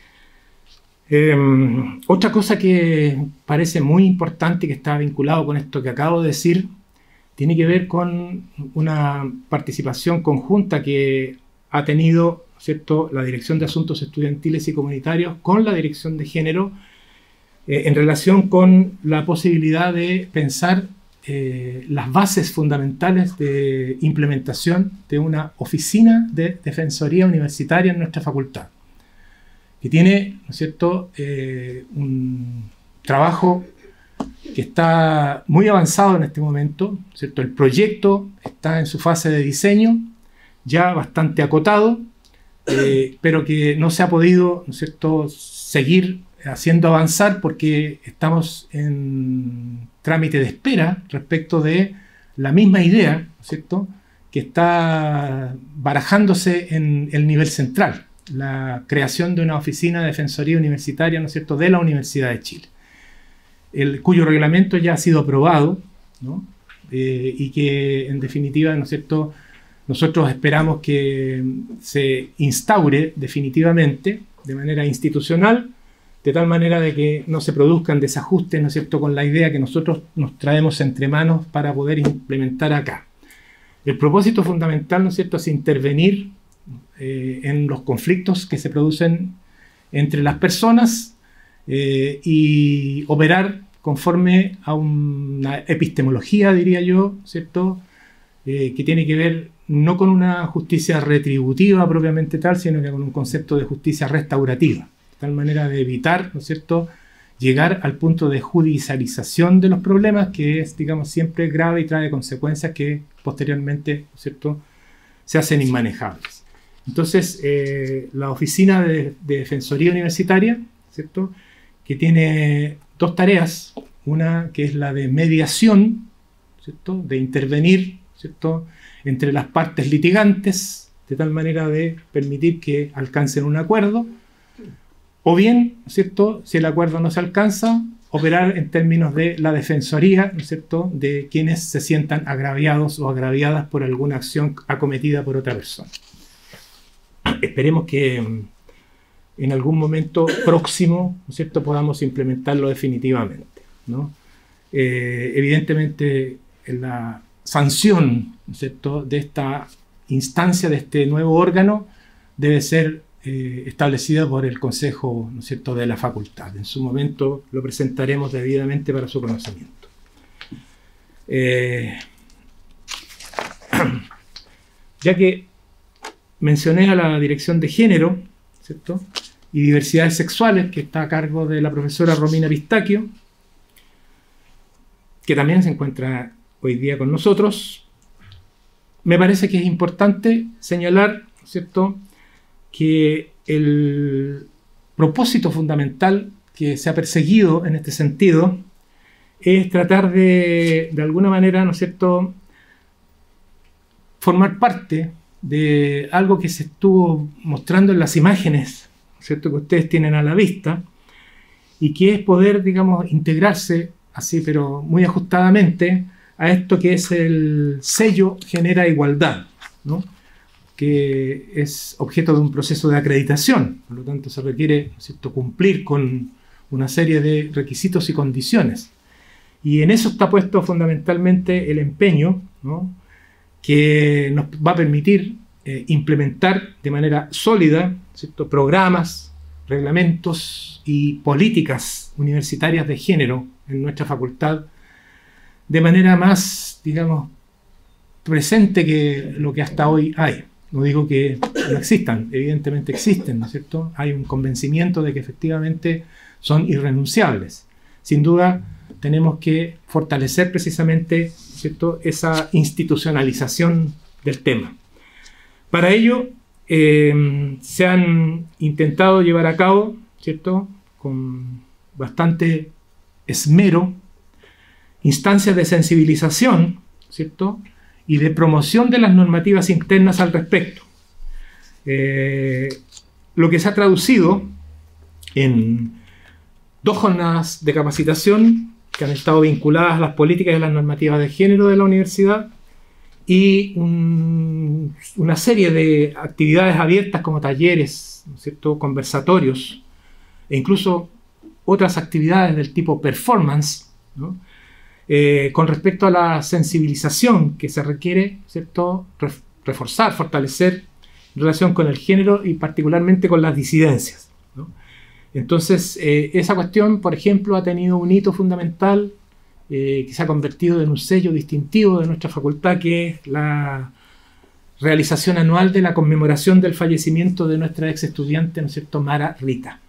Otra cosa que parece muy importante y que está vinculado con esto que acabo de decir tiene que ver con una participación conjunta que ha tenido, ¿cierto?, la Dirección de Asuntos Estudiantiles y Comunitarios con la Dirección de Género en relación con la posibilidad de pensar las bases fundamentales de implementación de una oficina de defensoría universitaria en nuestra facultad, que tiene, ¿no es cierto?, un trabajo que está muy avanzado en este momento, ¿cierto? El proyecto está en su fase de diseño, ya bastante acotado, pero que no se ha podido, ¿no es cierto?, seguir haciendo avanzar porque estamos en trámite de espera respecto de la misma idea, ¿no es cierto?, que está barajándose en el nivel central, la creación de una oficina de defensoría universitaria, ¿no es cierto?, de la Universidad de Chile, cuyo reglamento ya ha sido aprobado, ¿no?, y que en definitiva, ¿no es cierto?, nosotros esperamos que se instaure definitivamente de manera institucional, de tal manera de que no se produzcan desajustes, ¿no es cierto?, con la idea que nosotros nos traemos entre manos para poder implementar acá. El propósito fundamental, ¿no es cierto?, es intervenir en los conflictos que se producen entre las personas y operar conforme a una epistemología, diría yo, ¿cierto?, que tiene que ver no con una justicia retributiva propiamente tal, sino que con un concepto de justicia restaurativa, de tal manera de evitar, ¿no es cierto?, llegar al punto de judicialización de los problemas, que es, digamos, siempre grave y trae consecuencias que posteriormente, ¿no es cierto?, se hacen inmanejables. Entonces, la Oficina de Defensoría Universitaria, ¿cierto?, que tiene dos tareas, una que es la de mediación, ¿cierto?, de intervenir, ¿cierto?, entre las partes litigantes, de tal manera de permitir que alcancen un acuerdo, o bien, ¿no es cierto?, si el acuerdo no se alcanza, operar en términos de la defensoría, ¿no es cierto?, de quienes se sientan agraviados o agraviadas por alguna acción acometida por otra persona. Esperemos que en algún momento próximo, ¿no es cierto?, podamos implementarlo definitivamente, ¿no? Evidentemente, la sanción, ¿no es cierto?, de esta instancia, de este nuevo órgano, debe ser establecida por el Consejo, ¿no es cierto?, de la facultad. En su momento lo presentaremos debidamente para su conocimiento. Ya que mencioné a la Dirección de Género, ¿cierto?, y Diversidades Sexuales, que está a cargo de la profesora Romina Pistacchio, que también se encuentra hoy día con nosotros, me parece que es importante señalar, ¿cierto?, que el propósito fundamental que se ha perseguido en este sentido es tratar de alguna manera, ¿no es cierto?, formar parte de algo que se estuvo mostrando en las imágenes, ¿cierto?, que ustedes tienen a la vista, y que es poder, digamos, integrarse así, pero muy ajustadamente, a esto que es el sello Genera Igualdad, ¿no?, que es objeto de un proceso de acreditación. Por lo tanto, se requiere, ¿no es cierto?, cumplir con una serie de requisitos y condiciones. Y en eso está puesto fundamentalmente el empeño, ¿no?, que nos va a permitir implementar de manera sólida, ¿cierto?, programas, reglamentos y políticas universitarias de género en nuestra facultad de manera más, digamos, presente que lo que hasta hoy hay. No digo que no existan, evidentemente existen, ¿no es cierto? Hay un convencimiento de que efectivamente son irrenunciables. Sin duda, tenemos que fortalecer precisamente, ¿cierto?, esa institucionalización del tema. Para ello, se han intentado llevar a cabo, ¿cierto?, con bastante esmero, instancias de sensibilización, ¿cierto?, y de promoción de las normativas internas al respecto. Lo que se ha traducido en 2 jornadas de capacitación que han estado vinculadas a las políticas y las normativas de género de la universidad y una serie de actividades abiertas como talleres, ¿no es cierto?, conversatorios e incluso otras actividades del tipo performance, ¿no?, con respecto a la sensibilización que se requiere, ¿cierto?, reforzar, fortalecer en relación con el género y particularmente con las disidencias, ¿no? Entonces, esa cuestión, por ejemplo, ha tenido un hito fundamental que se ha convertido en un sello distintivo de nuestra facultad, que es la realización anual de la conmemoración del fallecimiento de nuestra ex estudiante, ¿no es cierto?, Mara Rita.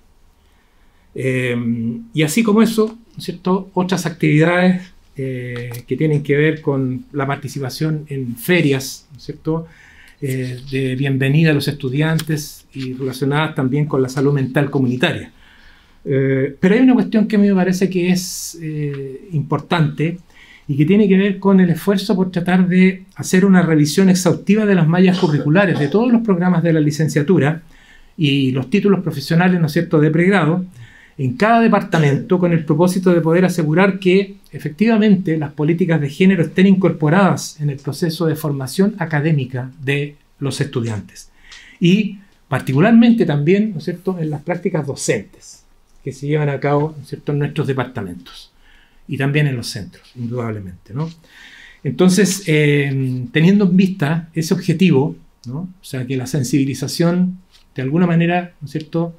Y así como eso, ¿no es cierto?, otras actividades que tienen que ver con la participación en ferias, ¿no es cierto?, de bienvenida a los estudiantes y relacionadas también con la salud mental comunitaria. Pero hay una cuestión que a mí me parece que es importante y que tiene que ver con el esfuerzo por tratar de hacer una revisión exhaustiva de las mallas curriculares de todos los programas de la licenciatura y los títulos profesionales, ¿no es cierto?, de pregrado, en cada departamento, con el propósito de poder asegurar que efectivamente las políticas de género estén incorporadas en el proceso de formación académica de los estudiantes y particularmente también, ¿no es cierto?, en las prácticas docentes que se llevan a cabo, ¿no es cierto?, en nuestros departamentos y también en los centros, indudablemente, ¿no? Entonces, teniendo en vista ese objetivo, ¿no?, o sea, que la sensibilización de alguna manera, ¿no es cierto?,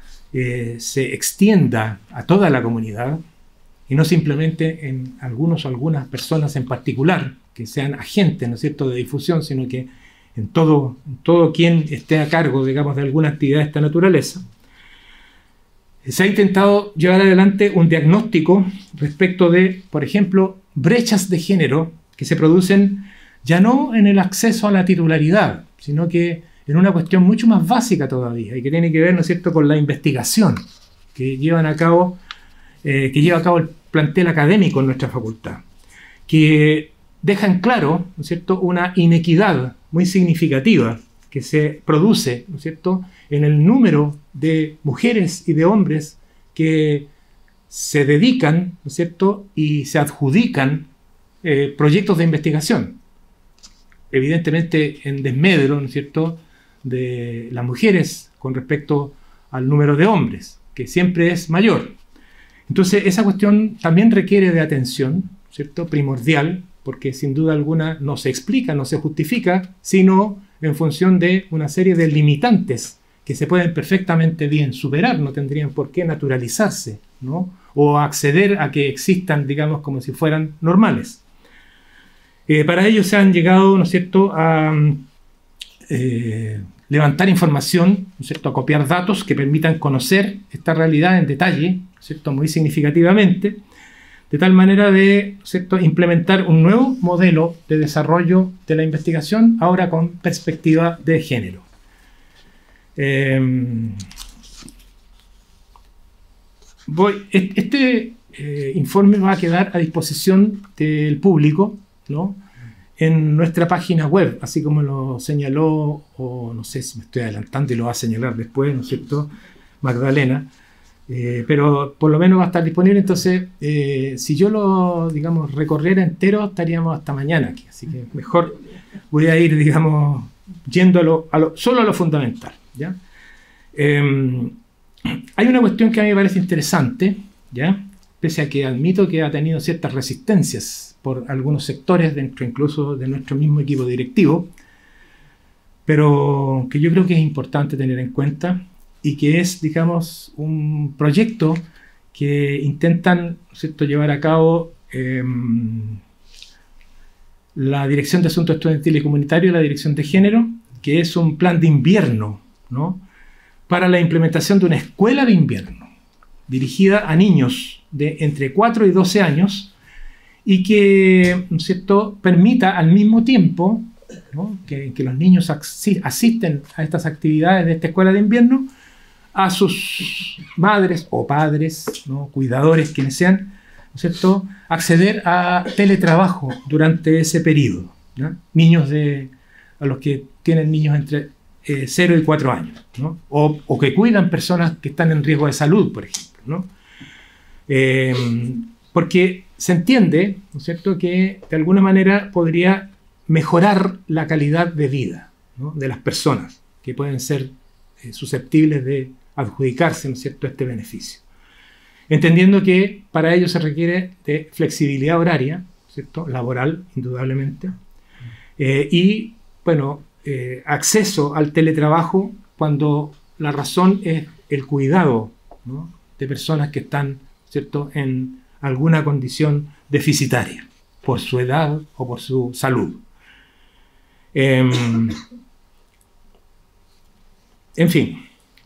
se extienda a toda la comunidad y no simplemente en algunos o algunas personas en particular que sean agentes, ¿no es cierto?, de difusión, sino que en todo quien esté a cargo, digamos, de alguna actividad de esta naturaleza. Se ha intentado llevar adelante un diagnóstico respecto de, por ejemplo, brechas de género que se producen ya no en el acceso a la titularidad, sino que en una cuestión mucho más básica todavía y que tiene que ver, ¿no es cierto?, con la investigación que lleva a cabo el plantel académico en nuestra facultad, que dejan claro, ¿no es cierto?, una inequidad muy significativa que se produce, ¿no es cierto?, en el número de mujeres y de hombres que se dedican, ¿no es cierto?, y se adjudican proyectos de investigación. Evidentemente en desmedro, ¿no es cierto?, de las mujeres con respecto al número de hombres, que siempre es mayor. Entonces, esa cuestión también requiere de atención, ¿cierto?, primordial, porque sin duda alguna no se explica, no se justifica, sino en función de una serie de limitantes que se pueden perfectamente bien superar, no tendrían por qué naturalizarse, ¿no?, o acceder a que existan, digamos, como si fueran normales. Para ello se han llegado, ¿no es cierto?, a levantar información, ¿no es cierto?, a copiar datos que permitan conocer esta realidad en detalle, ¿no es cierto?, muy significativamente, de tal manera de, ¿no es cierto?, implementar un nuevo modelo de desarrollo de la investigación, ahora con perspectiva de género. Este informe va a quedar a disposición del público, ¿no?, en nuestra página web, así como lo señaló, o no sé si me estoy adelantando y lo va a señalar después, ¿no es cierto?, Magdalena, pero por lo menos va a estar disponible. Entonces, si yo lo, digamos, recorriera entero, estaríamos hasta mañana aquí, así que mejor voy a ir, digamos, yendo solo a lo fundamental, ¿ya? hay una cuestión que a mí me parece interesante, ¿ya? Pese a que admito que ha tenido ciertas resistencias por algunos sectores, dentro incluso de nuestro mismo equipo directivo, pero que yo creo que es importante tener en cuenta y que es, digamos, un proyecto que intentan, ¿cierto?, llevar a cabo la Dirección de Asuntos Estudiantiles y Comunitarios y la Dirección de Género, que es un plan de invierno, ¿no?, para la implementación de una escuela de invierno dirigida a niños de entre 4 y 12 años y que, ¿no es cierto?, permita al mismo tiempo, ¿no?, que los niños asisten a estas actividades de esta escuela de invierno a sus madres o padres, ¿no?, cuidadores, quienes sean, ¿no es cierto?, acceder a teletrabajo durante ese periodo, ¿no? Niños a los que tienen niños entre 0 y 4 años, ¿no? O que cuidan personas que están en riesgo de salud, por ejemplo, ¿no? Porque se entiende, ¿no es cierto?, que de alguna manera podría mejorar la calidad de vida, ¿no?, de las personas que pueden ser susceptibles de adjudicarse, ¿no es cierto?, este beneficio. Entendiendo que para ello se requiere de flexibilidad horaria, ¿cierto?, laboral, indudablemente, y, bueno, acceso al teletrabajo cuando la razón es el cuidado, ¿no?, de personas que están, ¿cierto?, en alguna condición deficitaria, por su edad o por su salud. En fin,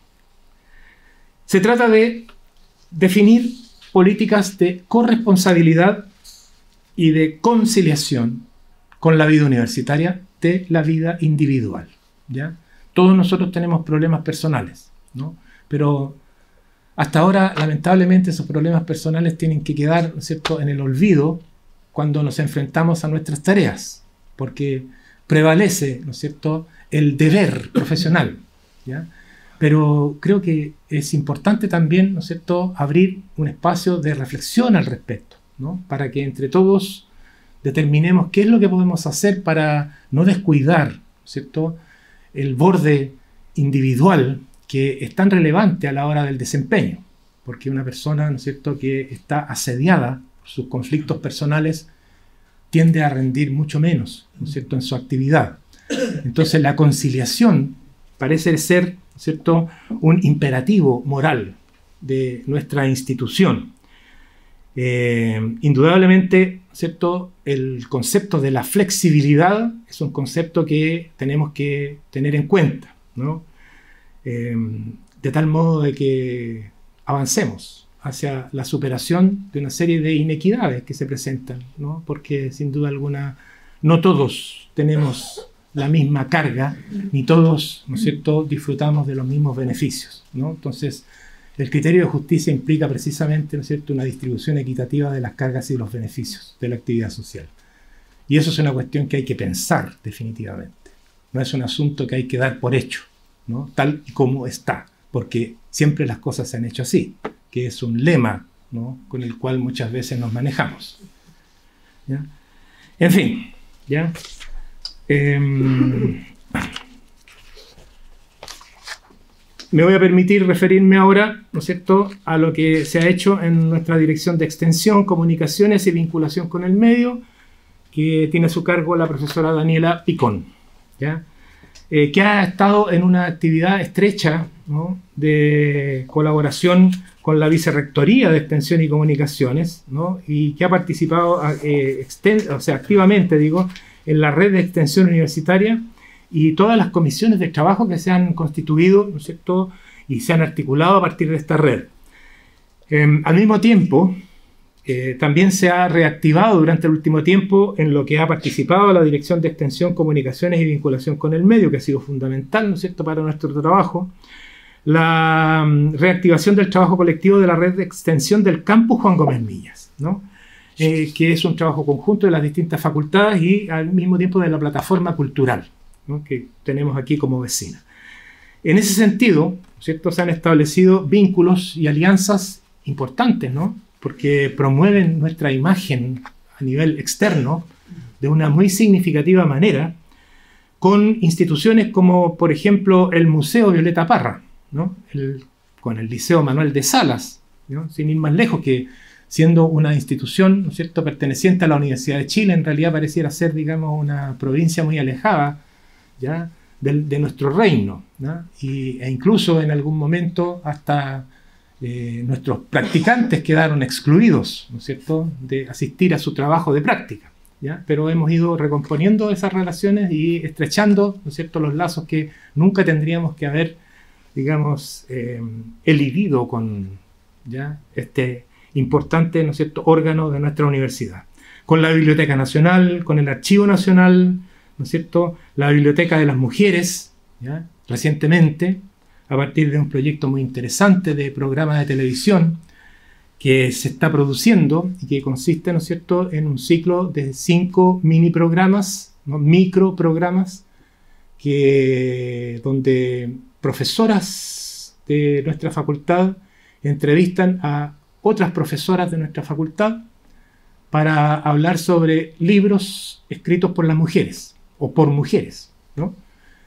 se trata de definir políticas de corresponsabilidad y de conciliación con la vida universitaria de la vida individual, ¿ya? Todos nosotros tenemos problemas personales, ¿no? Pero hasta ahora, lamentablemente, esos problemas personales tienen que quedar, ¿no es cierto?, en el olvido cuando nos enfrentamos a nuestras tareas, porque prevalece, ¿no es cierto?, el deber profesional, ¿ya? Pero creo que es importante también, ¿no es cierto?, abrir un espacio de reflexión al respecto, ¿no?, para que entre todos determinemos qué es lo que podemos hacer para no descuidar, ¿no es cierto?, el borde individual que es tan relevante a la hora del desempeño, porque una persona, ¿no es cierto?, que está asediada por sus conflictos personales tiende a rendir mucho menos, ¿no es cierto?, en su actividad. Entonces la conciliación parece ser, ¿no es cierto?, un imperativo moral de nuestra institución. Indudablemente, ¿no es cierto?, el concepto de la flexibilidad es un concepto que tenemos que tener en cuenta, ¿no?, de tal modo de que avancemos hacia la superación de una serie de inequidades que se presentan, ¿no?, porque sin duda alguna no todos tenemos la misma carga, ni todos, ¿no es cierto?, disfrutamos de los mismos beneficios, ¿no? Entonces, el criterio de justicia implica precisamente, ¿no es cierto?, una distribución equitativa de las cargas y los beneficios de la actividad social. Y eso es una cuestión que hay que pensar definitivamente. No es un asunto que hay que dar por hecho, ¿no?, tal y como está, porque siempre las cosas se han hecho así, que es un lema, ¿no?, con el cual muchas veces nos manejamos, ¿ya? En fin, ¿ya? Me voy a permitir referirme ahora, ¿no es cierto?, a lo que se ha hecho en nuestra Dirección de Extensión, Comunicaciones y Vinculación con el Medio, que tiene a su cargo la profesora Daniela Picón, ¿ya? Que ha estado en una actividad estrecha, ¿no?, de colaboración con la Vicerrectoría de Extensión y Comunicaciones, ¿no?, y que ha participado activamente, digo, en la red de extensión universitaria y todas las comisiones de trabajo que se han constituido, ¿no es cierto?, y se han articulado a partir de esta red. Al mismo tiempo, también se ha reactivado durante el último tiempo en lo que ha participado la Dirección de Extensión, Comunicaciones y Vinculación con el Medio, que ha sido fundamental, ¿no es cierto?, para nuestro trabajo, la reactivación del trabajo colectivo de la red de extensión del campus Juan Gómez Millas, ¿no?, que es un trabajo conjunto de las distintas facultades y al mismo tiempo de la plataforma cultural, ¿no?, que tenemos aquí como vecina. En ese sentido, ¿cierto?, se han establecido vínculos y alianzas importantes, ¿no?, porque promueven nuestra imagen a nivel externo de una muy significativa manera con instituciones como, por ejemplo, el Museo Violeta Parra, ¿no?, el con el Liceo Manuel de Salas, ¿no? Sin ir más lejos, que siendo una institución, ¿no es cierto?, perteneciente a la Universidad de Chile, en realidad pareciera ser, digamos, una provincia muy alejada, ¿ya?, de nuestro reino, ¿no? E incluso en algún momento hasta nuestros practicantes quedaron excluidos, ¿no es cierto?, de asistir a su trabajo de práctica, ¿ya? Pero hemos ido recomponiendo esas relaciones y estrechando, ¿no es cierto?, los lazos que nunca tendríamos que haber, digamos, elidido con, ¿ya?, este importante, ¿no es cierto?, órgano de nuestra universidad. Con la Biblioteca Nacional, con el Archivo Nacional, ¿no es cierto?, la Biblioteca de las Mujeres, ¿ya?, recientemente, a partir de un proyecto muy interesante de programa de televisión que se está produciendo y que consiste, ¿no es cierto?, en un ciclo de 5 mini programas, ¿no?, microprogramas, donde profesoras de nuestra facultad entrevistan a otras profesoras de nuestra facultad para hablar sobre libros escritos por las mujeres o por mujeres, ¿no?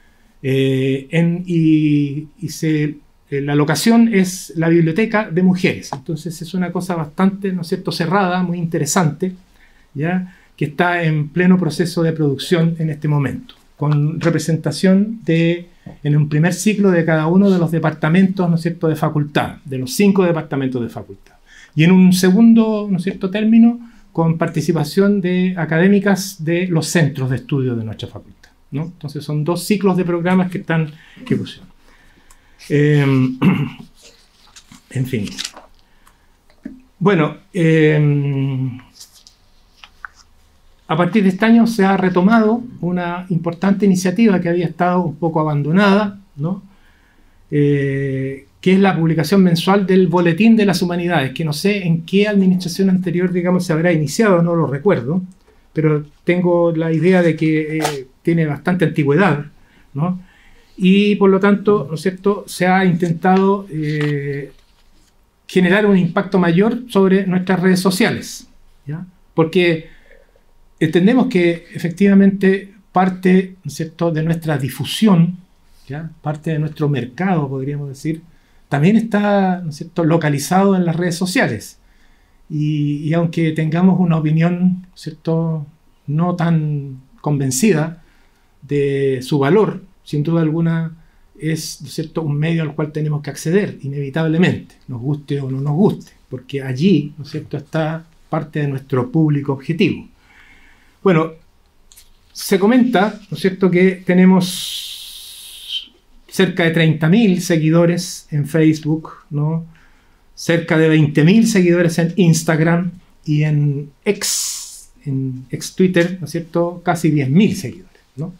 La locación es la Biblioteca de Mujeres. Entonces es una cosa bastante, ¿no es cierto?, cerrada, muy interesante, ¿ya?, que está en pleno proceso de producción en este momento, con representación en un primer ciclo de cada uno de los departamentos, ¿no es cierto?, de facultad, de los 5 departamentos de facultad. Y en un segundo, ¿no es cierto?, término, con participación de académicas de los centros de estudio de nuestra facultad, ¿no? Entonces son 2 ciclos de programas que están en ejecución. En fin. Bueno, a partir de este año se ha retomado una importante iniciativa que había estado un poco abandonada, ¿no?, que es la publicación mensual del Boletín de las Humanidades, que no sé en qué administración anterior, digamos, se habrá iniciado, no lo recuerdo, pero tengo la idea de que tiene bastante antigüedad, ¿no? Y por lo tanto, ¿no es cierto?, se ha intentado generar un impacto mayor sobre nuestras redes sociales, ¿ya? Porque entendemos que efectivamente parte, ¿no es cierto?, de nuestra difusión, ¿ya?, parte de nuestro mercado, podríamos decir, también está, ¿no es cierto?, localizado en las redes sociales. Y aunque tengamos una opinión, ¿no es cierto?, no tan convencida de su valor, sin duda alguna es, ¿no es cierto?, un medio al cual tenemos que acceder, inevitablemente, nos guste o no nos guste, porque allí, ¿no es cierto?, está parte de nuestro público objetivo. Bueno, se comenta, ¿no es cierto?, que tenemos cerca de 30.000 seguidores en Facebook, ¿no?, cerca de 20.000 seguidores en Instagram y en ex Twitter, ¿no es cierto?, casi 10.000 seguidores, ¿no?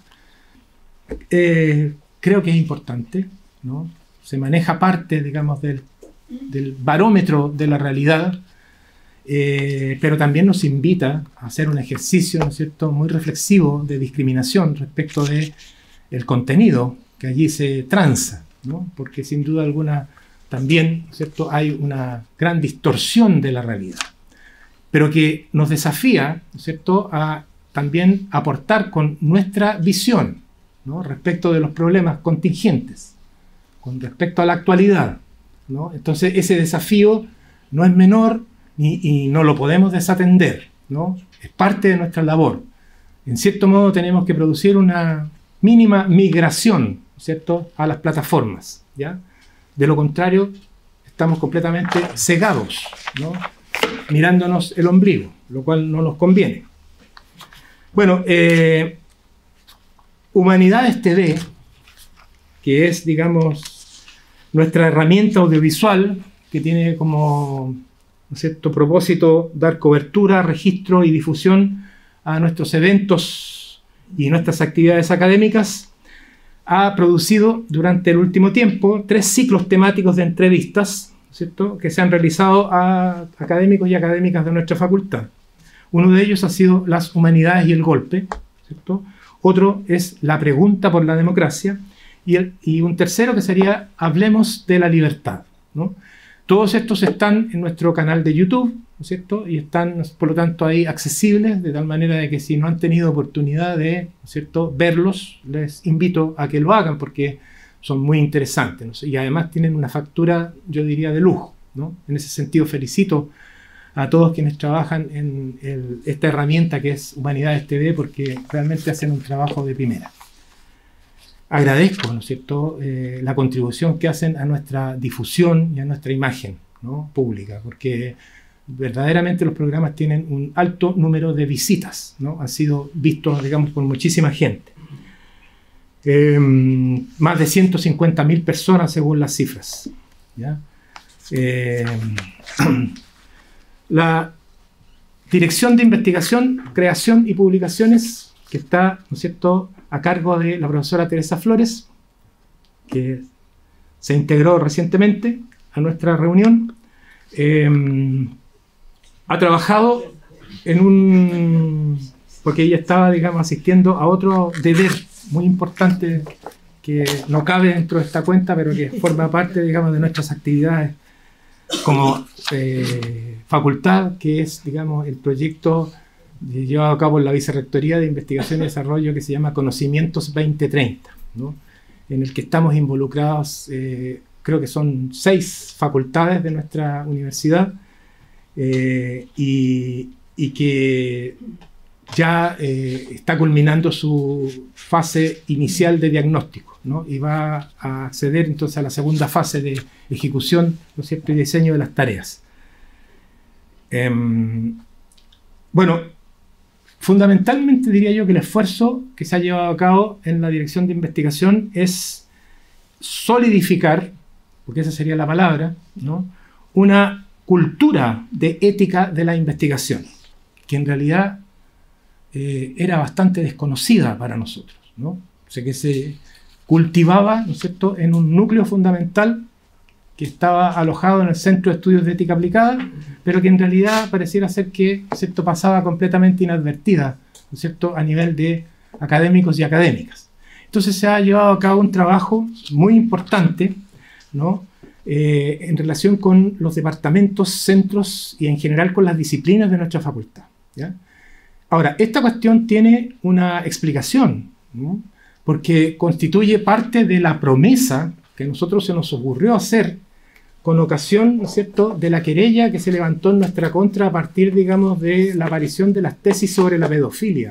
Creo que es importante, ¿no? Se maneja parte, digamos, del barómetro de la realidad, pero también nos invita a hacer un ejercicio, ¿no es cierto?, muy reflexivo de discriminación respecto del contenido que allí se transa, ¿no? Porque sin duda alguna también, ¿no es cierto?, hay una gran distorsión de la realidad, pero que nos desafía, ¿no es cierto?, a también aportar con nuestra visión, ¿no?, respecto de los problemas contingentes, con respecto a la actualidad, ¿no? Entonces ese desafío no es menor y no lo podemos desatender, ¿no? Es parte de nuestra labor. En cierto modo tenemos que producir una mínima migración, ¿no es cierto?, a las plataformas, ¿ya? De lo contrario, estamos completamente cegados, ¿no?, mirándonos el ombligo, lo cual no nos conviene. Bueno, Humanidades TV, que es, digamos, nuestra herramienta audiovisual, que tiene como, ¿no es cierto?, propósito dar cobertura, registro y difusión a nuestros eventos y nuestras actividades académicas, ha producido durante el último tiempo 3 ciclos temáticos de entrevistas, ¿cierto?, que se han realizado a académicos y académicas de nuestra facultad. Uno de ellos ha sido las humanidades y el golpe, ¿cierto? Otro es la pregunta por la democracia y un tercero que sería hablemos de la libertad, ¿no? Todos estos están en nuestro canal de YouTube, ¿no es cierto?, y están, por lo tanto, ahí accesibles, de tal manera de que si no han tenido oportunidad de, ¿no es cierto?, verlos, les invito a que lo hagan, porque son muy interesantes, ¿no? Y además tienen una factura, yo diría, de lujo, ¿no? En ese sentido felicito a todos quienes trabajan en esta herramienta que es Humanidades TV, porque realmente hacen un trabajo de primera. Agradezco, ¿no es cierto?, la contribución que hacen a nuestra difusión y a nuestra imagen, ¿no?, pública, porque verdaderamente los programas tienen un alto número de visitas, ¿no? Han sido vistos, digamos, por muchísima gente. Más de 150.000 personas según las cifras, ¿ya? La Dirección de Investigación, Creación y Publicaciones, que está, ¿no es cierto?, a cargo de la profesora Teresa Flores, que se integró recientemente a nuestra reunión, ha trabajado porque ella estaba, digamos, asistiendo a otro deber muy importante que no cabe dentro de esta cuenta, pero que forma parte, digamos, de nuestras actividades como facultad, que es, digamos, el proyecto llevado a cabo en la Vicerrectoría de Investigación y Desarrollo que se llama Conocimientos 2030, ¿no? En el que estamos involucrados, creo que son 6 facultades de nuestra universidad, y que ya está culminando su fase inicial de diagnóstico, ¿no? Y va a acceder entonces a la segunda fase de ejecución, ¿no es cierto?, y diseño de las tareas. Bueno, fundamentalmente diría yo que el esfuerzo que se ha llevado a cabo en la Dirección de Investigación es solidificar, porque esa sería la palabra, ¿no?, una cultura de ética de la investigación, que en realidad era bastante desconocida para nosotros, ¿no? O sea, que se cultivaba, ¿no es cierto?, en un núcleo fundamental que estaba alojado en el Centro de Estudios de Ética Aplicada, pero que en realidad pareciera ser que, ¿no es cierto?, pasaba completamente inadvertida, ¿no es cierto?, a nivel de académicos y académicas. Entonces se ha llevado a cabo un trabajo muy importante, ¿no?, en relación con los departamentos, centros y en general con las disciplinas de nuestra facultad, ¿ya? Ahora, esta cuestión tiene una explicación, ¿no?, porque constituye parte de la promesa que a nosotros se nos ocurrió hacer con ocasión, ¿no es cierto?, de la querella que se levantó en nuestra contra a partir, digamos, de la aparición de las tesis sobre la pedofilia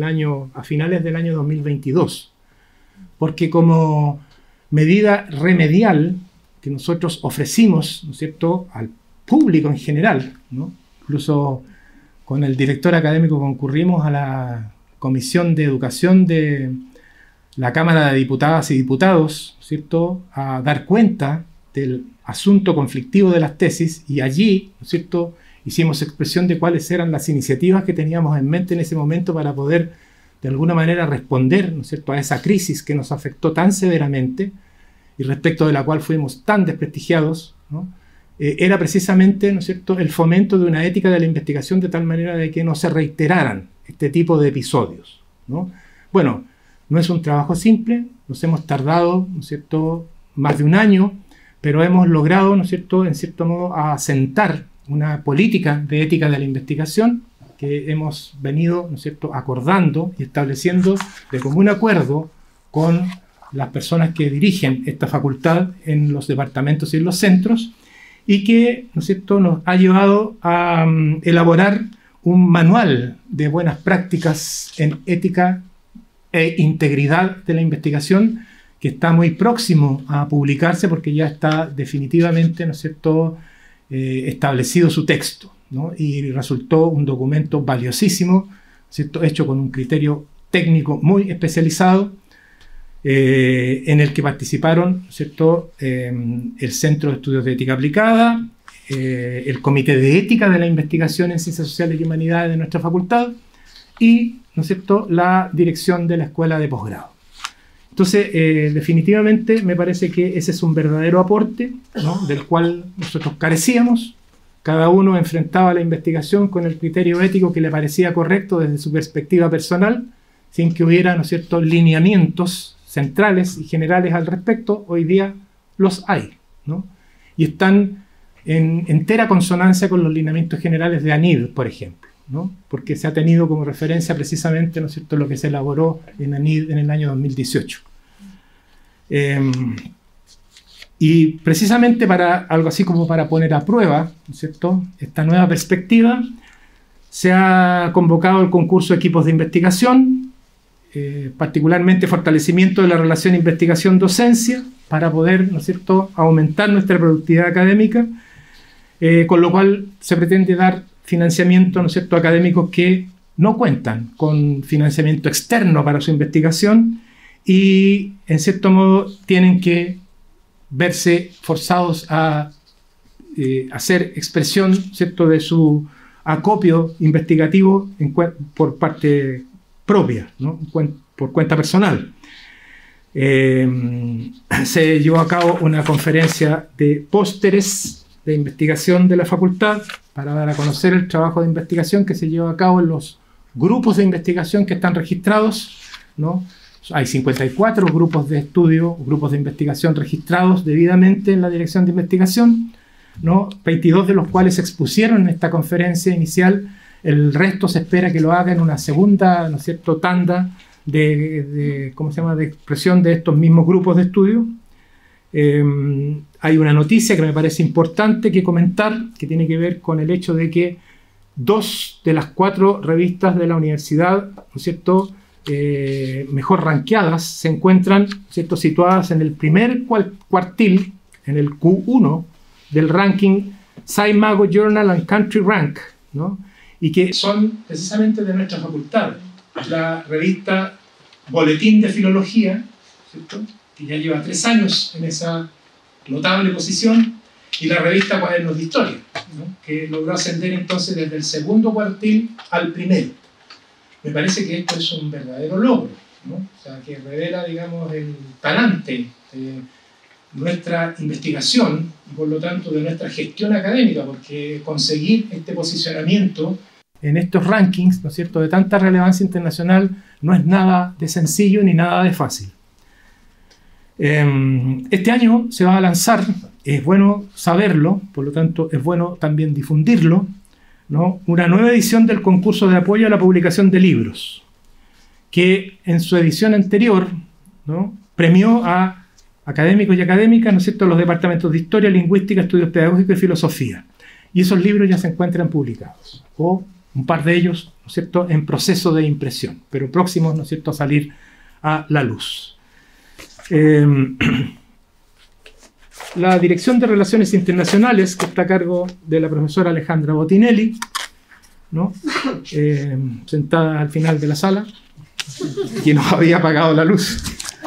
a finales del año 2022. Porque como medida remedial que nosotros ofrecimos, ¿no es cierto?, al público en general, ¿no?, incluso con el director académico concurrimos a la Comisión de Educación de la Cámara de Diputadas y Diputados, ¿no es cierto?, a dar cuenta del asunto conflictivo de las tesis, y allí, ¿no es cierto?, hicimos expresión de cuáles eran las iniciativas que teníamos en mente en ese momento para poder de alguna manera responder, ¿no es cierto?, a esa crisis que nos afectó tan severamente y respecto de la cual fuimos tan desprestigiados, ¿no? Era precisamente, ¿no es cierto?, el fomento de una ética de la investigación de tal manera de que no se reiteraran este tipo de episodios, ¿no? Bueno, no es un trabajo simple, nos hemos tardado, ¿no es cierto?, más de un año, pero hemos logrado, ¿no es cierto?, en cierto modo, asentar una política de ética de la investigación que hemos venido, ¿no es cierto?, acordando y estableciendo de común acuerdo con las personas que dirigen esta facultad en los departamentos y en los centros, y que, ¿no es cierto?, nos ha llevado a elaborar un manual de buenas prácticas en ética e integridad de la investigación, que está muy próximo a publicarse porque ya está definitivamente, ¿no es cierto?, establecido su texto, ¿no? Y resultó un documento valiosísimo, ¿cierto?, hecho con un criterio técnico muy especializado, en el que participaron, ¿cierto?, el Centro de Estudios de Ética Aplicada, el Comité de Ética de la Investigación en Ciencias Sociales y Humanidades de nuestra facultad y, ¿no es cierto?, la dirección de la Escuela de Posgrado. Entonces, definitivamente me parece que ese es un verdadero aporte, ¿no?, del cual nosotros carecíamos. Cada uno enfrentaba la investigación con el criterio ético que le parecía correcto desde su perspectiva personal, sin que hubiera, ¿no es cierto?, lineamientos centrales y generales al respecto. Hoy día los hay, ¿no?, y están en entera consonancia con los lineamientos generales de ANID, por ejemplo, ¿no?, porque se ha tenido como referencia precisamente, ¿no es cierto?, lo que se elaboró en ANID en el año 2018. Y precisamente para algo así como para poner a prueba, ¿no es cierto?, esta nueva perspectiva, se ha convocado el concurso de equipos de investigación, particularmente fortalecimiento de la relación investigación-docencia, para poder, ¿no es cierto?, aumentar nuestra productividad académica, con lo cual se pretende dar financiamiento, ¿no es cierto?, a académicos que no cuentan con financiamiento externo para su investigación y, en cierto modo, tienen que verse forzados a hacer expresión, ¿cierto?, de su acopio investigativo por parte propia, ¿no?, por cuenta personal. Se llevó a cabo una conferencia de pósteres de investigación de la facultad para dar a conocer el trabajo de investigación que se lleva a cabo en los grupos de investigación que están registrados, ¿no? Hay 54 grupos de estudio, grupos de investigación registrados debidamente en la Dirección de Investigación, ¿no? 22 de los cuales se expusieron en esta conferencia inicial. El resto se espera que lo haga en una segunda, ¿no es cierto?, tanda ¿cómo se llama?, de expresión de estos mismos grupos de estudio. Hay una noticia que me parece importante que comentar, que tiene que ver con el hecho de que 2 de las 4 revistas de la universidad, ¿no es cierto?, mejor rankeadas, se encuentran, ¿cierto?, situadas en el primer cuartil, en el Q1 del ranking SciMago Journal and Country Rank, ¿no?, y que son precisamente de nuestra facultad. La revista Boletín de Filología, ¿cierto?, que ya lleva 3 años en esa notable posición, y la revista Cuadernos de Historia, ¿no?, que logró ascender entonces desde el segundo cuartil al primero. Me parece que esto es un verdadero logro, ¿no?, o sea, que revela, digamos, el talante de nuestra investigación y por lo tanto de nuestra gestión académica, porque conseguir este posicionamiento en estos rankings, ¿no es cierto?, de tanta relevancia internacional, no es nada de sencillo ni nada de fácil. Este año se va a lanzar, es bueno saberlo, por lo tanto es bueno también difundirlo, ¿no?, una nueva edición del concurso de apoyo a la publicación de libros, que en su edición anterior, ¿no?, premió a académicos y académicas, ¿no es cierto?, los departamentos de Historia, Lingüística, Estudios Pedagógicos y Filosofía. Y esos libros ya se encuentran publicados, o un par de ellos, ¿no es cierto?, en proceso de impresión, pero próximos, ¿no es cierto?, a salir a la luz. La Dirección de Relaciones Internacionales, que está a cargo de la profesora Alejandra Botinelli, ¿no?, sentada al final de la sala, que nos había apagado la luz,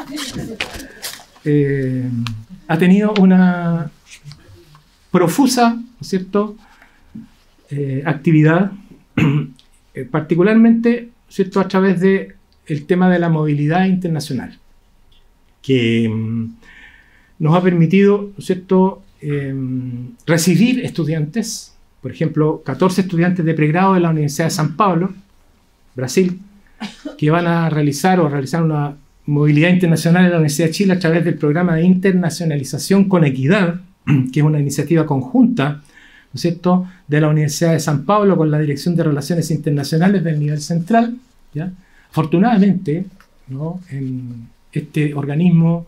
ha tenido una profusa, ¿no es cierto?, actividad, particularmente, ¿cierto?, a través del tema de la movilidad internacional, que nos ha permitido, ¿no es cierto?, recibir estudiantes, por ejemplo, 14 estudiantes de pregrado de la Universidad de San Pablo, Brasil, que van a realizar una movilidad internacional en la Universidad de Chile a través del programa de internacionalización con equidad, que es una iniciativa conjunta, ¿no es cierto?, de la Universidad de San Pablo con la Dirección de Relaciones Internacionales del nivel central, ¿ya? Afortunadamente, ¿no?, en este organismo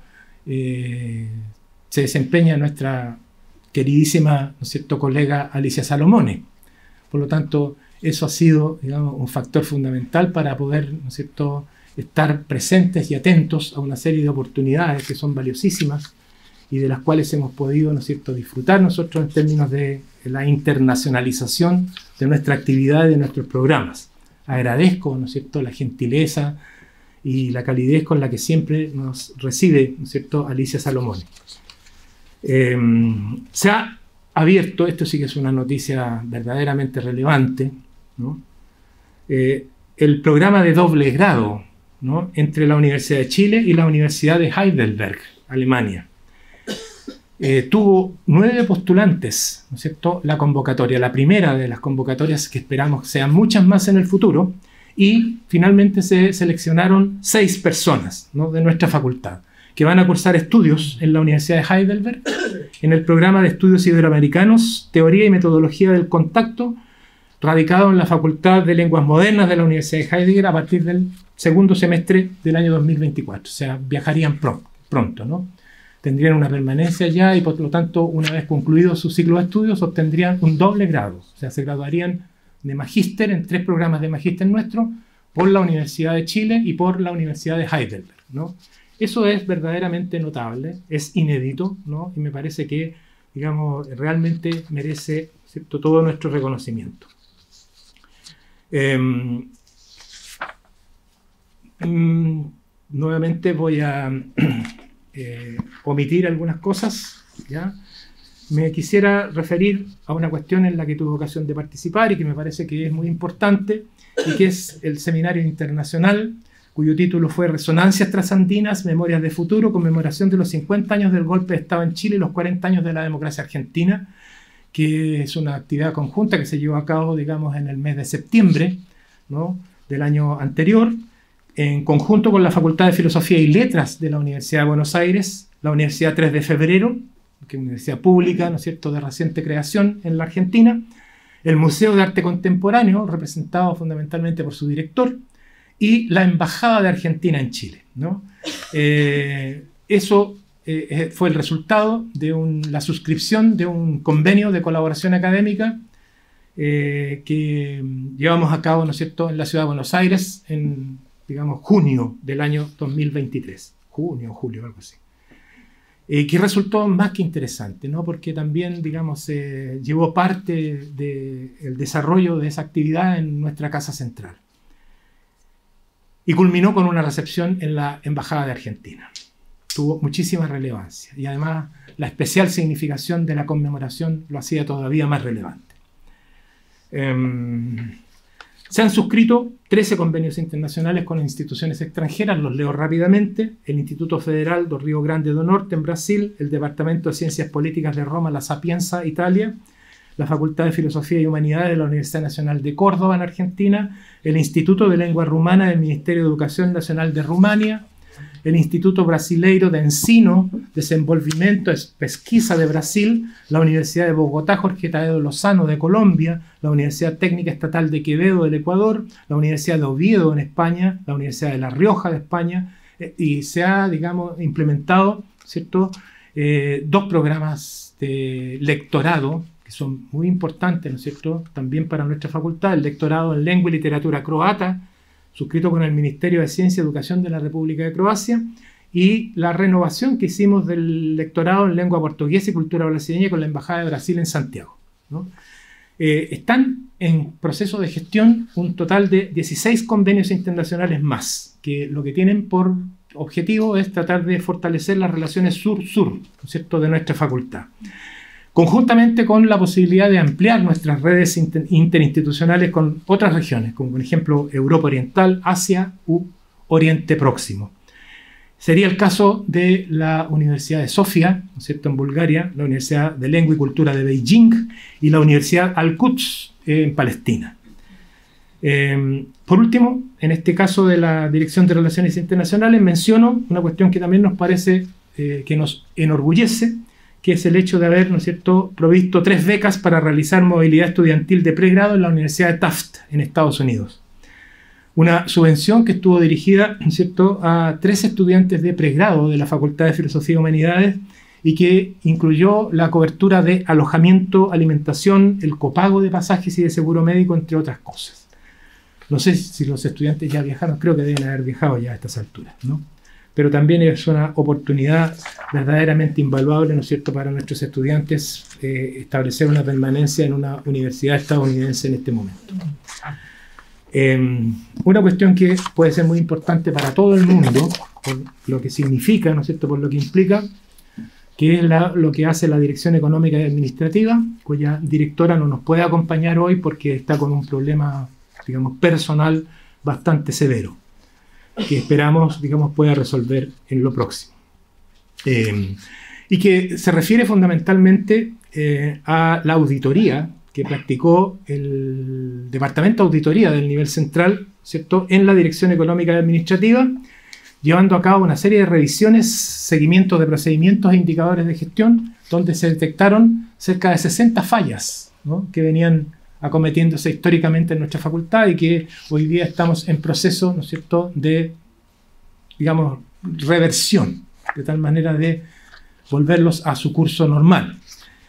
se desempeña nuestra queridísima, ¿no es cierto?, colega Alicia Salomone. Por lo tanto, eso ha sido, digamos, un factor fundamental para poder, ¿no es cierto?, estar presentes y atentos a una serie de oportunidades que son valiosísimas y de las cuales hemos podido, ¿no es cierto?, disfrutar nosotros en términos de la internacionalización de nuestra actividad y de nuestros programas. Agradezco, ¿no es cierto?, la gentileza y la calidez con la que siempre nos recibe, ¿no es cierto?, Alicia Salomone. Se ha abierto, esto sí que es una noticia verdaderamente relevante, ¿no?, el programa de doble grado, ¿no?, entre la Universidad de Chile y la Universidad de Heidelberg, Alemania. Tuvo 9 postulantes, ¿no es cierto?, la convocatoria, la primera de las convocatorias que esperamos sean muchas más en el futuro, y finalmente se seleccionaron 6 personas, ¿no?, de nuestra facultad, que van a cursar estudios en la Universidad de Heidelberg, en el programa de Estudios Iberoamericanos, Teoría y Metodología del Contacto, radicado en la Facultad de Lenguas Modernas de la Universidad de Heidelberg a partir del segundo semestre del año 2024. O sea, viajarían pronto, ¿no? Tendrían una permanencia ya y por lo tanto, una vez concluido su ciclo de estudios, obtendrían un doble grado. O sea, se graduarían de magíster en 3 programas de magíster nuestro por la Universidad de Chile y por la Universidad de Heidelberg, ¿no? Eso es verdaderamente notable, es inédito, ¿no? Y me parece que, digamos, realmente merece, ¿cierto?, todo nuestro reconocimiento. Nuevamente voy a omitir algunas cosas, ¿ya? Me quisiera referir a una cuestión en la que tuve ocasión de participar y que me parece que es muy importante, y que es el seminario internacional, cuyo título fue Resonancias Trasandinas, Memorias de Futuro, conmemoración de los 50 años del golpe de Estado en Chile y los 40 años de la democracia argentina, que es una actividad conjunta que se llevó a cabo, digamos, en el mes de septiembre, ¿no?, del año anterior, en conjunto con la Facultad de Filosofía y Letras de la Universidad de Buenos Aires, la Universidad 3 de Febrero, que es una universidad pública, ¿no es cierto?, de reciente creación en la Argentina, el Museo de Arte Contemporáneo, representado fundamentalmente por su director, y la Embajada de Argentina en Chile, ¿no? Eso fue el resultado de la suscripción de un convenio de colaboración académica que llevamos a cabo, ¿no es cierto?, en la ciudad de Buenos Aires en, digamos, junio del año 2023. Junio, julio, algo así. Que resultó más que interesante, ¿no? Porque también, digamos, llevó parte del desarrollo de esa actividad en nuestra casa central. Y culminó con una recepción en la Embajada de Argentina. Tuvo muchísima relevancia y además la especial significación de la conmemoración lo hacía todavía más relevante. Se han suscrito 13 convenios internacionales con instituciones extranjeras, los leo rápidamente: el Instituto Federal do Rio Grande do Norte en Brasil, el Departamento de Ciencias Políticas de Roma, La Sapienza, Italia, la Facultad de Filosofía y Humanidades de la Universidad Nacional de Córdoba en Argentina, el Instituto de Lengua Rumana del Ministerio de Educación Nacional de Rumania, el Instituto Brasileiro de Ensino, Desenvolvimento e Pesquisa de Brasil, la Universidad de Bogotá Jorge Tadeo Lozano de Colombia, la Universidad Técnica Estatal de Quevedo del Ecuador, la Universidad de Oviedo en España, la Universidad de La Rioja de España, y se ha, digamos, implementado, ¿cierto?, 2 programas de lectorado que son muy importantes, ¿no es cierto?, también para nuestra facultad: el lectorado en Lengua y Literatura Croata, suscrito con el Ministerio de Ciencia y Educación de la República de Croacia, y la renovación que hicimos del lectorado en Lengua Portuguesa y Cultura Brasileña con la Embajada de Brasil en Santiago, ¿no? Están en proceso de gestión un total de 16 convenios internacionales más, que lo que tienen por objetivo es tratar de fortalecer las relaciones sur-sur, ¿no es cierto?, de nuestra facultad, conjuntamente con la posibilidad de ampliar nuestras redes interinstitucionales con otras regiones, como por ejemplo Europa Oriental, Asia u Oriente Próximo. Sería el caso de la Universidad de Sofía, ¿no es cierto?, en Bulgaria, la Universidad de Lengua y Cultura de Beijing y la Universidad Al-Quds en Palestina. Por último, en este caso de la Dirección de Relaciones Internacionales, menciono una cuestión que también nos parece que nos enorgullece, que es el hecho de haber, ¿no es cierto?, provisto 3 becas para realizar movilidad estudiantil de pregrado en la Universidad de Taft, en Estados Unidos. Una subvención que estuvo dirigida, ¿no es cierto?, a 3 estudiantes de pregrado de la Facultad de Filosofía y Humanidades y que incluyó la cobertura de alojamiento, alimentación, el copago de pasajes y de seguro médico, entre otras cosas. No sé si los estudiantes ya viajaron, creo que deben haber viajado ya a estas alturas, ¿no? Pero también es una oportunidad verdaderamente invaluable, ¿no es cierto?, para nuestros estudiantes establecer una permanencia en una universidad estadounidense en este momento. Una cuestión que puede ser muy importante para todo el mundo, por lo que significa, ¿no es cierto?, por lo que implica, que es lo que hace la Dirección Económica y Administrativa, cuya directora no nos puede acompañar hoy porque está con un problema, digamos, personal bastante severo, que esperamos, digamos, pueda resolver en lo próximo. Y que se refiere fundamentalmente a la auditoría que practicó el Departamento de Auditoría del nivel central, ¿cierto?, en la Dirección Económica y Administrativa, llevando a cabo una serie de revisiones, seguimientos de procedimientos e indicadores de gestión, donde se detectaron cerca de 60 fallas, ¿no?, que venían acometiéndose históricamente en nuestra facultad y que hoy día estamos en proceso, ¿no es cierto?, de, digamos, reversión de tal manera de volverlos a su curso normal.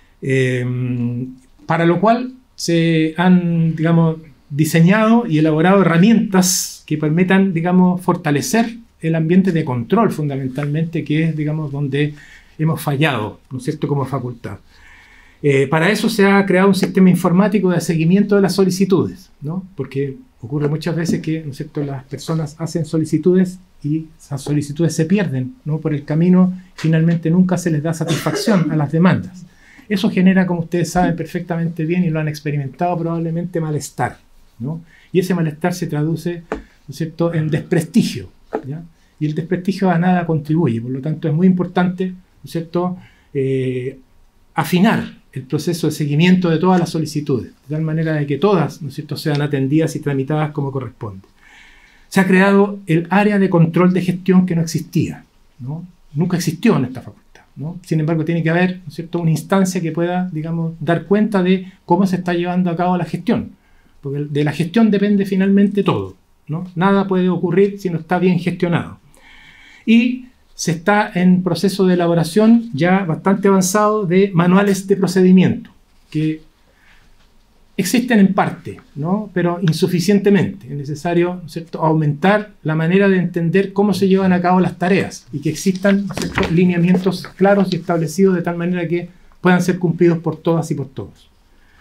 Para lo cual se han, digamos, diseñado y elaborado herramientas que permitan, digamos, fortalecer el ambiente de control fundamentalmente, que es, digamos, donde hemos fallado, ¿no es cierto?, como facultad. Para eso se ha creado un sistema informático de seguimiento de las solicitudes, ¿no? Porque ocurre muchas veces que, ¿no es cierto?, las personas hacen solicitudes y esas solicitudes se pierden, ¿no?, por el camino, finalmente nunca se les da satisfacción a las demandas. Eso genera, como ustedes saben perfectamente bien y lo han experimentado probablemente, malestar, ¿no? Y ese malestar se traduce, ¿no es cierto?, en desprestigio, ¿ya? Y el desprestigio a nada contribuye, por lo tanto es muy importante, ¿no es cierto?, afinar el proceso de seguimiento de todas las solicitudes, de tal manera de que todas, ¿no es cierto?, sean atendidas y tramitadas como corresponde. Se ha creado el área de control de gestión que no existía, ¿no? Nunca existió en esta facultad, ¿no? Sin embargo, tiene que haber, ¿no es cierto?, una instancia que pueda, digamos, dar cuenta de cómo se está llevando a cabo la gestión, porque de la gestión depende finalmente todo, ¿no? Nada puede ocurrir si no está bien gestionado. Y se está en proceso de elaboración ya bastante avanzado de manuales de procedimiento, que existen en parte, ¿no?, pero insuficientemente. Es necesario, ¿no es cierto?, aumentar la manera de entender cómo se llevan a cabo las tareas y que existan, ¿no es cierto?, lineamientos claros y establecidos de tal manera que puedan ser cumplidos por todas y por todos.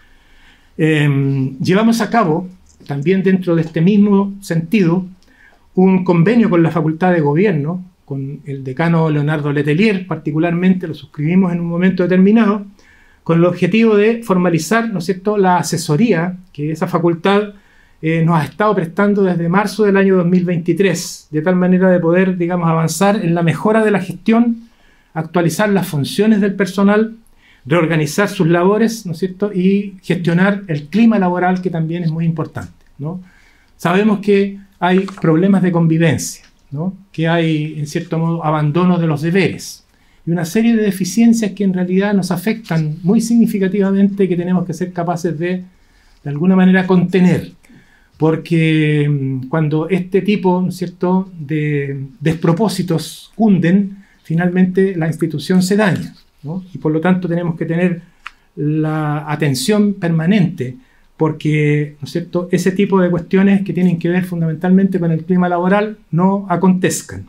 Llevamos a cabo, también dentro de este mismo sentido, un convenio con la Facultad de Gobierno, con el decano Leonardo Letelier particularmente, lo suscribimos en un momento determinado, con el objetivo de formalizar, ¿no es cierto?, la asesoría que esa facultad nos ha estado prestando desde marzo del año 2023, de tal manera de poder, digamos, avanzar en la mejora de la gestión, actualizar las funciones del personal, reorganizar sus labores, ¿no es cierto?, y gestionar el clima laboral, que también es muy importante, ¿no? Sabemos que hay problemas de convivencia, ¿no?, que hay, en cierto modo, abandono de los deberes y una serie de deficiencias que en realidad nos afectan muy significativamente y que tenemos que ser capaces de alguna manera, contener. Porque cuando este tipo, ¿no es cierto?, de despropósitos cunden, finalmente la institución se daña, ¿no? Y por lo tanto tenemos que tener la atención permanente, porque, ¿no es cierto?, ese tipo de cuestiones que tienen que ver fundamentalmente con el clima laboral no acontezcan.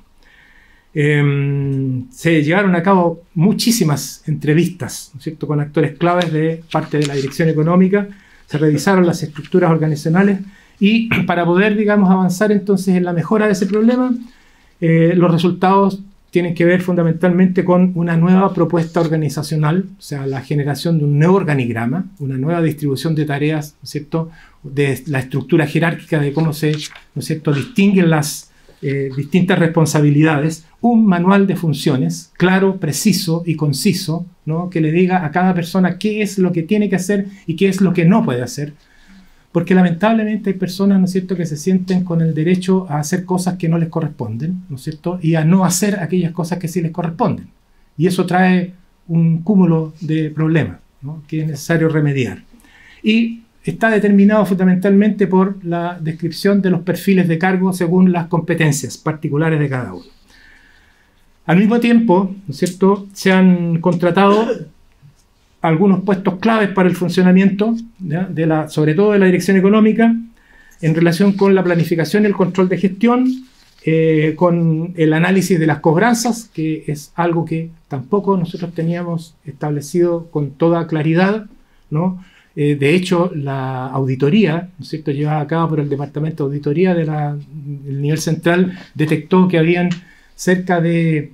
Se llevaron a cabo muchísimas entrevistas, ¿no es cierto?, con actores claves de parte de la dirección económica, se revisaron las estructuras organizacionales y para poder, digamos, avanzar entonces en la mejora de ese problema, los resultados tienen que ver fundamentalmente con una nueva propuesta organizacional, o sea, la generación de un nuevo organigrama, una nueva distribución de tareas, ¿no es cierto?, de la estructura jerárquica de cómo se, ¿no es cierto?, distinguen las distintas responsabilidades, un manual de funciones claro, preciso y conciso, ¿no?, que le diga a cada persona qué es lo que tiene que hacer y qué es lo que no puede hacer. Porque lamentablemente hay personas, ¿no es cierto?, que se sienten con el derecho a hacer cosas que no les corresponden, ¿no es cierto?, y a no hacer aquellas cosas que sí les corresponden. Y eso trae un cúmulo de problemas, ¿no?, que es necesario remediar. Y está determinado fundamentalmente por la descripción de los perfiles de cargo según las competencias particulares de cada uno. Al mismo tiempo, ¿no es cierto?, se han contratado algunos puestos claves para el funcionamiento, ¿ya?, sobre todo de la dirección económica, en relación con la planificación y el control de gestión, con el análisis de las cobranzas, que es algo que tampoco nosotros teníamos establecido con toda claridad, ¿no? De hecho, la auditoría, ¿no es cierto?, llevada a cabo por el Departamento de Auditoría del nivel central, detectó que habían cerca de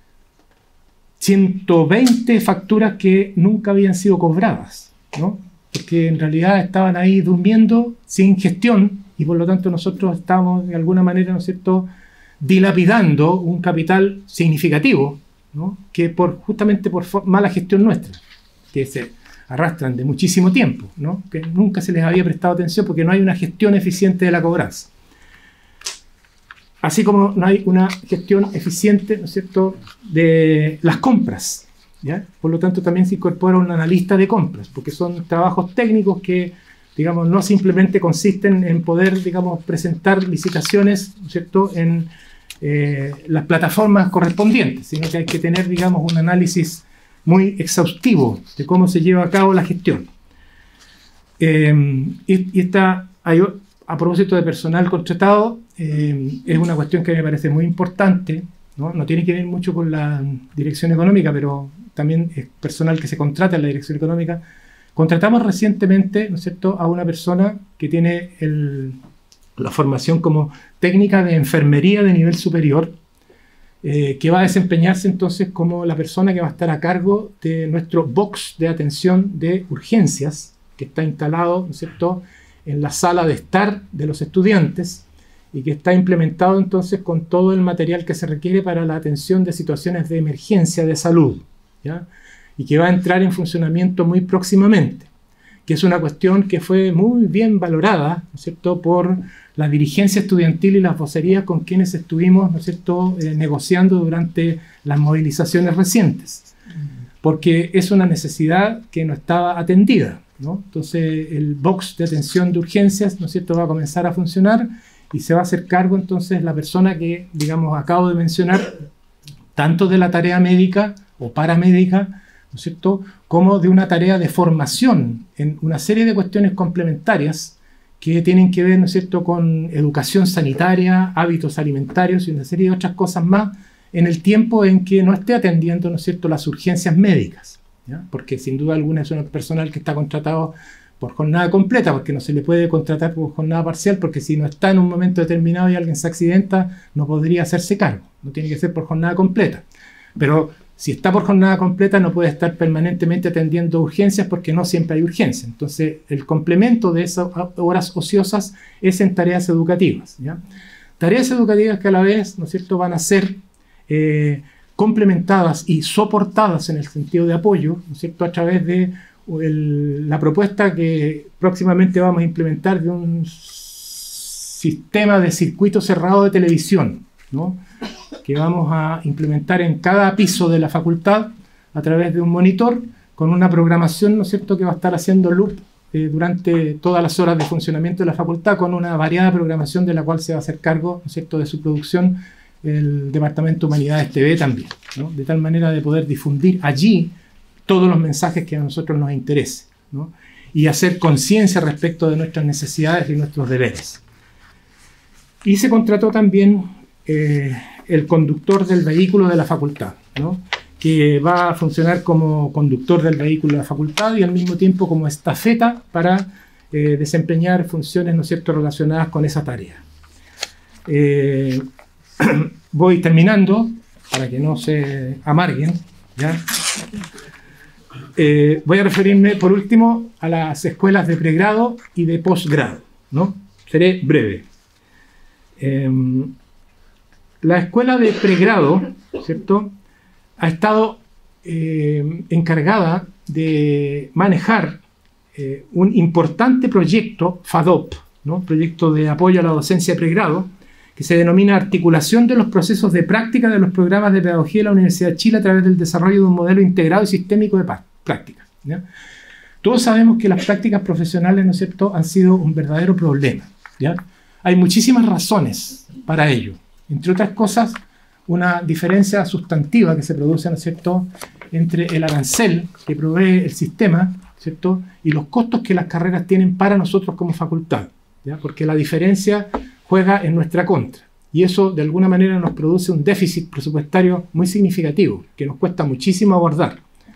120 facturas que nunca habían sido cobradas, ¿no?, porque en realidad estaban ahí durmiendo sin gestión y por lo tanto nosotros estábamos de alguna manera, ¿no es cierto?, dilapidando un capital significativo, ¿no?, que justamente por mala gestión nuestra, que se arrastran de muchísimo tiempo, ¿no?, que nunca se les había prestado atención porque no hay una gestión eficiente de la cobranza. Así como no hay una gestión eficiente, ¿no es cierto?, de las compras, ¿ya? Por lo tanto, también se incorpora un analista de compras, porque son trabajos técnicos que, digamos, no simplemente consisten en poder, digamos, presentar licitaciones, ¿no es cierto?, en las plataformas correspondientes, sino que hay que tener, digamos, un análisis muy exhaustivo de cómo se lleva a cabo la gestión. A propósito de personal contratado, es una cuestión que me parece muy importante, ¿no? No tiene que ver mucho con la dirección económica, pero también es personal que se contrata en la dirección económica. Contratamos recientemente, ¿no es cierto?, a una persona que tiene la formación como técnica de enfermería de nivel superior, que va a desempeñarse entonces como la persona que va a estar a cargo de nuestro box de atención de urgencias, que está instalado, ¿no es cierto?, en la sala de estar de los estudiantes y que está implementado entonces con todo el material que se requiere para la atención de situaciones de emergencia de salud, ¿ya? Y que va a entrar en funcionamiento muy próximamente, que es una cuestión que fue muy bien valorada, ¿no es cierto?, por la dirigencia estudiantil y las vocerías con quienes estuvimos, ¿no es cierto?, negociando durante las movilizaciones recientes, porque es una necesidad que no estaba atendida, ¿no? Entonces el box de atención de urgencias, ¿no es cierto?, va a comenzar a funcionar y se va a hacer cargo entonces la persona que, digamos, acabo de mencionar, tanto de la tarea médica o paramédica, ¿no es cierto?, como de una tarea de formación en una serie de cuestiones complementarias que tienen que ver, ¿no es cierto?, con educación sanitaria, hábitos alimentarios y una serie de otras cosas más en el tiempo en que no esté atendiendo, ¿no es cierto?, las urgencias médicas, ¿ya? Porque sin duda alguna es un personal que está contratado por jornada completa, porque no se le puede contratar por jornada parcial, porque si no está en un momento determinado y alguien se accidenta, no podría hacerse cargo, no tiene que ser por jornada completa. Pero si está por jornada completa no puede estar permanentemente atendiendo urgencias porque no siempre hay urgencia. Entonces el complemento de esas horas ociosas es en tareas educativas, ¿ya? Tareas educativas que a la vez, ¿no es cierto?, van a ser complementadas y soportadas en el sentido de apoyo, ¿no es cierto?, a través de la propuesta que próximamente vamos a implementar de un sistema de circuito cerrado de televisión, ¿no?, que vamos a implementar en cada piso de la facultad a través de un monitor con una programación, ¿no es cierto?, que va a estar haciendo loop durante todas las horas de funcionamiento de la facultad, con una variada programación de la cual se va a hacer cargo, ¿no es cierto?, de su producción el Departamento de Humanidades TV también, ¿no?, de tal manera de poder difundir allí todos los mensajes que a nosotros nos interesen, ¿no?, y hacer conciencia respecto de nuestras necesidades y nuestros deberes. Y se contrató también el conductor del vehículo de la facultad, ¿no?, que va a funcionar como conductor del vehículo de la facultad y al mismo tiempo como estafeta para desempeñar funciones, ¿no es cierto?, relacionadas con esa tarea. Voy terminando para que no se amarguen, ¿ya? Voy a referirme por último a las escuelas de pregrado y de posgrado, ¿no? Seré breve. La escuela de pregrado, ¿cierto?, ha estado encargada de manejar un importante proyecto FADOP, ¿no?, proyecto de apoyo a la docencia de pregrado, que se denomina Articulación de los procesos de práctica de los programas de pedagogía de la Universidad de Chile a través del desarrollo de un modelo integrado y sistémico de prácticas, ¿ya? Todos sabemos que las prácticas profesionales, ¿no es cierto?, han sido un verdadero problema, ¿ya? Hay muchísimas razones para ello. Entre otras cosas, una diferencia sustantiva que se produce, ¿no es cierto?, entre el arancel que provee el sistema, ¿cierto?, y los costos que las carreras tienen para nosotros como facultad, ¿ya? Porque la diferencia juega en nuestra contra. Y eso, de alguna manera, nos produce un déficit presupuestario muy significativo, que nos cuesta muchísimo abordar.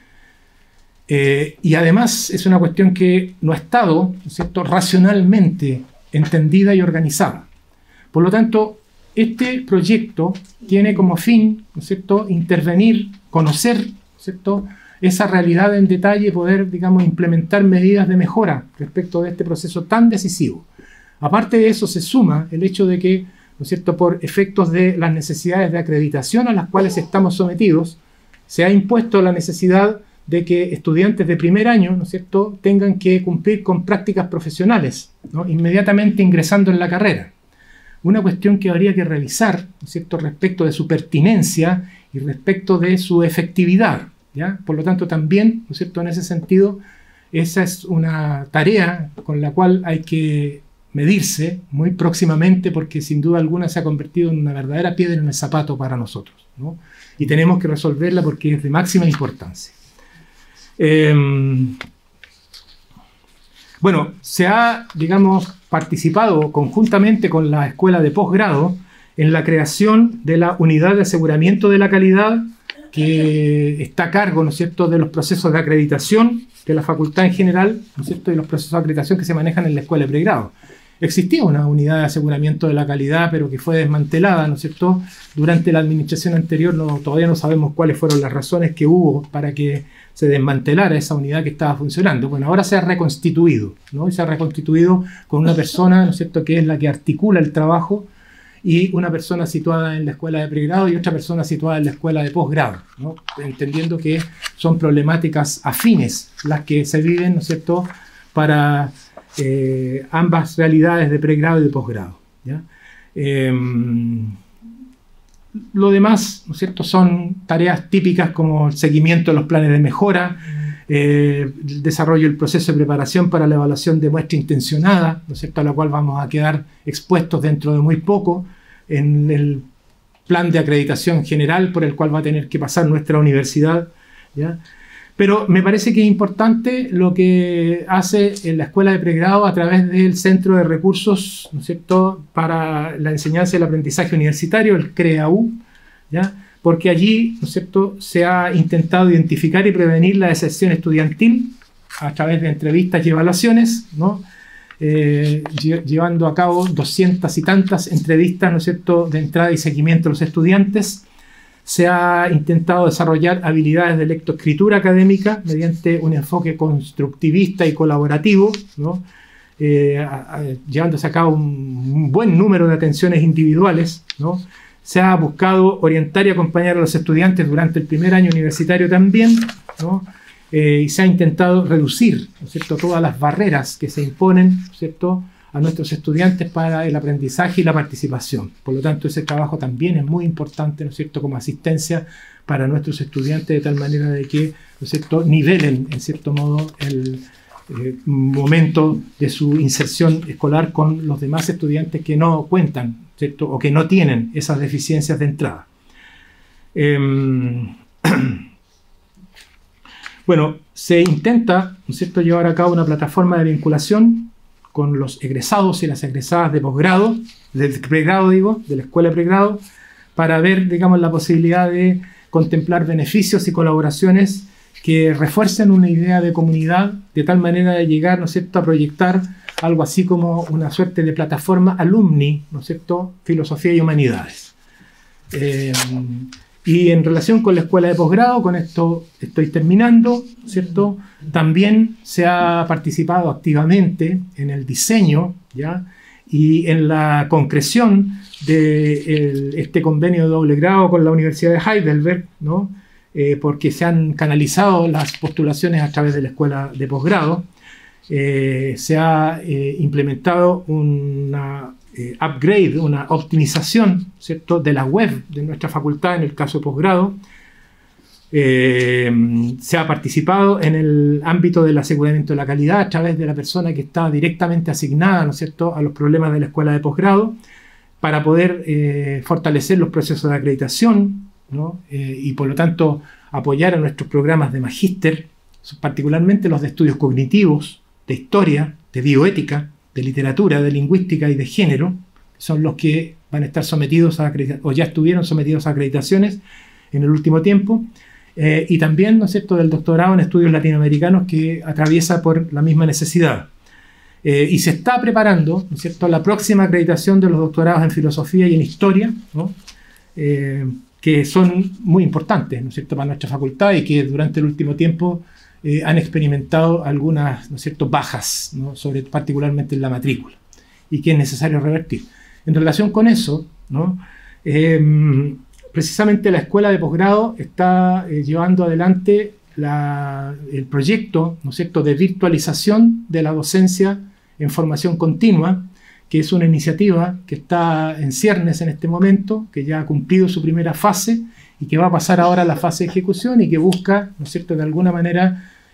Y además es una cuestión que no ha estado, ¿no es cierto?, racionalmente entendida y organizada. Por lo tanto, este proyecto tiene como fin, ¿no es cierto?, intervenir, conocer, ¿no es cierto?, esa realidad en detalle y poder, digamos, implementar medidas de mejora respecto de este proceso tan decisivo. Aparte de eso, se suma el hecho de que, ¿no es cierto?, por efectos de las necesidades de acreditación a las cuales estamos sometidos, se ha impuesto la necesidad de que estudiantes de primer año, ¿no es cierto?, tengan que cumplir con prácticas profesionales, ¿no?, inmediatamente ingresando en la carrera. Una cuestión que habría que revisar, ¿no es cierto?, respecto de su pertinencia y respecto de su efectividad, ¿ya? Por lo tanto, también, ¿no es cierto?, en ese sentido, esa es una tarea con la cual hay que medirse muy próximamente, porque sin duda alguna se ha convertido en una verdadera piedra en el zapato para nosotros, ¿no? Y tenemos que resolverla porque es de máxima importancia. Bueno, se ha, digamos, participado conjuntamente con la Escuela de Posgrado en la creación de la Unidad de Aseguramiento de la Calidad, que está a cargo, ¿no es cierto?, de los procesos de acreditación de la facultad en general, ¿no es cierto?, y los procesos de acreditación que se manejan en la escuela de pregrado. Existía una unidad de aseguramiento de la calidad, pero que fue desmantelada, ¿no es cierto?, durante la administración anterior. Todavía no sabemos cuáles fueron las razones que hubo para que se desmantelara esa unidad que estaba funcionando. Bueno, ahora se ha reconstituido, ¿no? Y se ha reconstituido con una persona, ¿no es cierto?, que es la que articula el trabajo, y una persona situada en la escuela de pregrado y otra persona situada en la escuela de posgrado, ¿no? Entendiendo que son problemáticas afines las que se viven, ¿no es cierto?, para ambas realidades de pregrado y de posgrado, ¿ya? Lo demás, ¿no es cierto?, son tareas típicas como el seguimiento de los planes de mejora, el desarrollo del proceso de preparación para la evaluación de muestra intencionada, ¿no es cierto?, a la cual vamos a quedar expuestos dentro de muy poco en el plan de acreditación general por el cual va a tener que pasar nuestra universidad, ¿ya? Pero me parece que es importante lo que hace en la escuela de pregrado a través del Centro de Recursos, ¿no es cierto?, para la enseñanza y el aprendizaje universitario, el CREAU, ¿ya? Porque allí, ¿no es cierto?, se ha intentado identificar y prevenir la deserción estudiantil a través de entrevistas y evaluaciones, ¿no? Llevando a cabo 200 y tantas entrevistas, ¿no es cierto?, de entrada y seguimiento a los estudiantes. Se ha intentado desarrollar habilidades de lectoescritura académica mediante un enfoque constructivista y colaborativo, ¿no? Llevándose a cabo un buen número de atenciones individuales, ¿no? Se ha buscado orientar y acompañar a los estudiantes durante el primer año universitario también, ¿no? Y se ha intentado reducir, ¿no es cierto?, todas las barreras que se imponen, ¿no es cierto?, a nuestros estudiantes para el aprendizaje y la participación. Por lo tanto, ese trabajo también es muy importante, ¿no es cierto?, como asistencia para nuestros estudiantes, de tal manera de que, ¿no es cierto?, nivelen, en cierto modo, el momento de su inserción escolar con los demás estudiantes que no cuentan, ¿cierto?, o que no tienen esas deficiencias de entrada. Bueno, se intenta, ¿no es cierto?, llevar a cabo una plataforma de vinculación con los egresados y las egresadas de posgrado, del pregrado digo, de la escuela de pregrado, para ver, digamos, la posibilidad de contemplar beneficios y colaboraciones que refuercen una idea de comunidad, de tal manera de llegar, ¿no es cierto?, a proyectar algo así como una suerte de plataforma alumni, ¿no es cierto?, filosofía y humanidades. Y en relación con la escuela de posgrado, con esto estoy terminando, ¿cierto? También se ha participado activamente en el diseño, ¿ya?, y en la concreción de este convenio de doble grado con la Universidad de Heidelberg, ¿no? Porque se han canalizado las postulaciones a través de la escuela de posgrado. Se ha implementado una upgrade, una optimización, ¿cierto?, de la web de nuestra facultad en el caso de posgrado. Se ha participado en el ámbito del aseguramiento de la calidad a través de la persona que está directamente asignada, ¿no es cierto?, a los problemas de la escuela de posgrado, para poder fortalecer los procesos de acreditación, ¿no? Y por lo tanto apoyar a nuestros programas de magíster, particularmente los de estudios cognitivos, de historia, de bioética, de literatura, de lingüística y de género, son los que van a estar sometidos a acreditaciones, o ya estuvieron sometidos a acreditaciones en el último tiempo, y también, ¿no es cierto?, del doctorado en estudios latinoamericanos, que atraviesa por la misma necesidad. Y se está preparando, ¿no es cierto?, la próxima acreditación de los doctorados en filosofía y en historia, ¿no?, que son muy importantes, ¿no es cierto?, para nuestra facultad, y que durante el último tiempo han experimentado algunas, ¿no es cierto?, bajas, ¿no?, particularmente en la matrícula, y que es necesario revertir. En relación con eso, ¿no?, precisamente la escuela de posgrado está llevando adelante el proyecto, ¿no es cierto?, de virtualización de la docencia en formación continua, que es una iniciativa que está en ciernes en este momento, que ya ha cumplido su primera fase y que va a pasar ahora a la fase de ejecución, y que busca, ¿no es cierto?, de alguna manera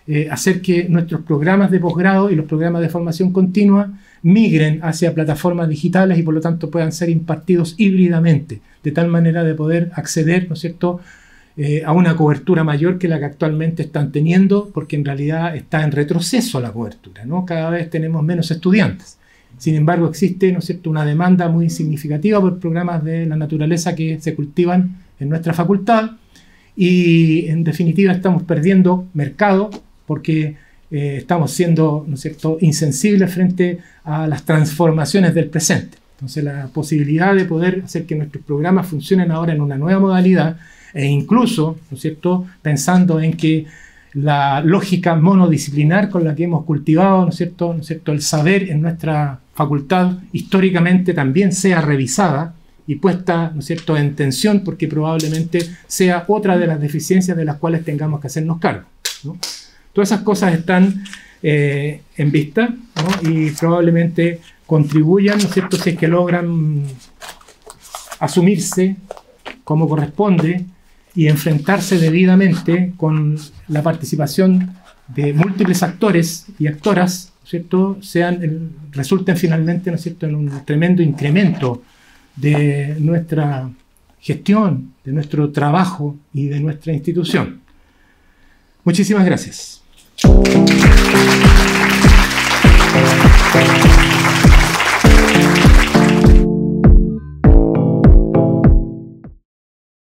hacer que nuestros programas de posgrado y los programas de formación continua migren hacia plataformas digitales y por lo tanto puedan ser impartidos híbridamente, de tal manera de poder acceder, ¿no es cierto?, a una cobertura mayor que la que actualmente están teniendo, porque en realidad está en retroceso la cobertura, ¿no? Cada vez tenemos menos estudiantes. Sin embargo, existe, ¿no es cierto?, una demanda muy significativa por programas de la naturaleza que se cultivan en nuestra facultad y, en definitiva, estamos perdiendo mercado porque estamos siendo, ¿no es cierto?, insensibles frente a las transformaciones del presente. Entonces, la posibilidad de poder hacer que nuestros programas funcionen ahora en una nueva modalidad e incluso, ¿no es cierto?, pensando en que la lógica monodisciplinar con la que hemos cultivado, ¿no es cierto?, el saber en nuestra facultad históricamente también sea revisada y puesta, ¿no es cierto?, en tensión, porque probablemente sea otra de las deficiencias de las cuales tengamos que hacernos cargo, ¿no? Todas esas cosas están en vista, ¿no? Y probablemente contribuyan, ¿no es cierto?, si es que logran asumirse como corresponde y enfrentarse debidamente con la participación de múltiples actores y actoras, ¿no es cierto?, resulten finalmente, ¿no es cierto?, en un tremendo incremento de nuestra gestión, de nuestro trabajo y de nuestra institución. Muchísimas gracias.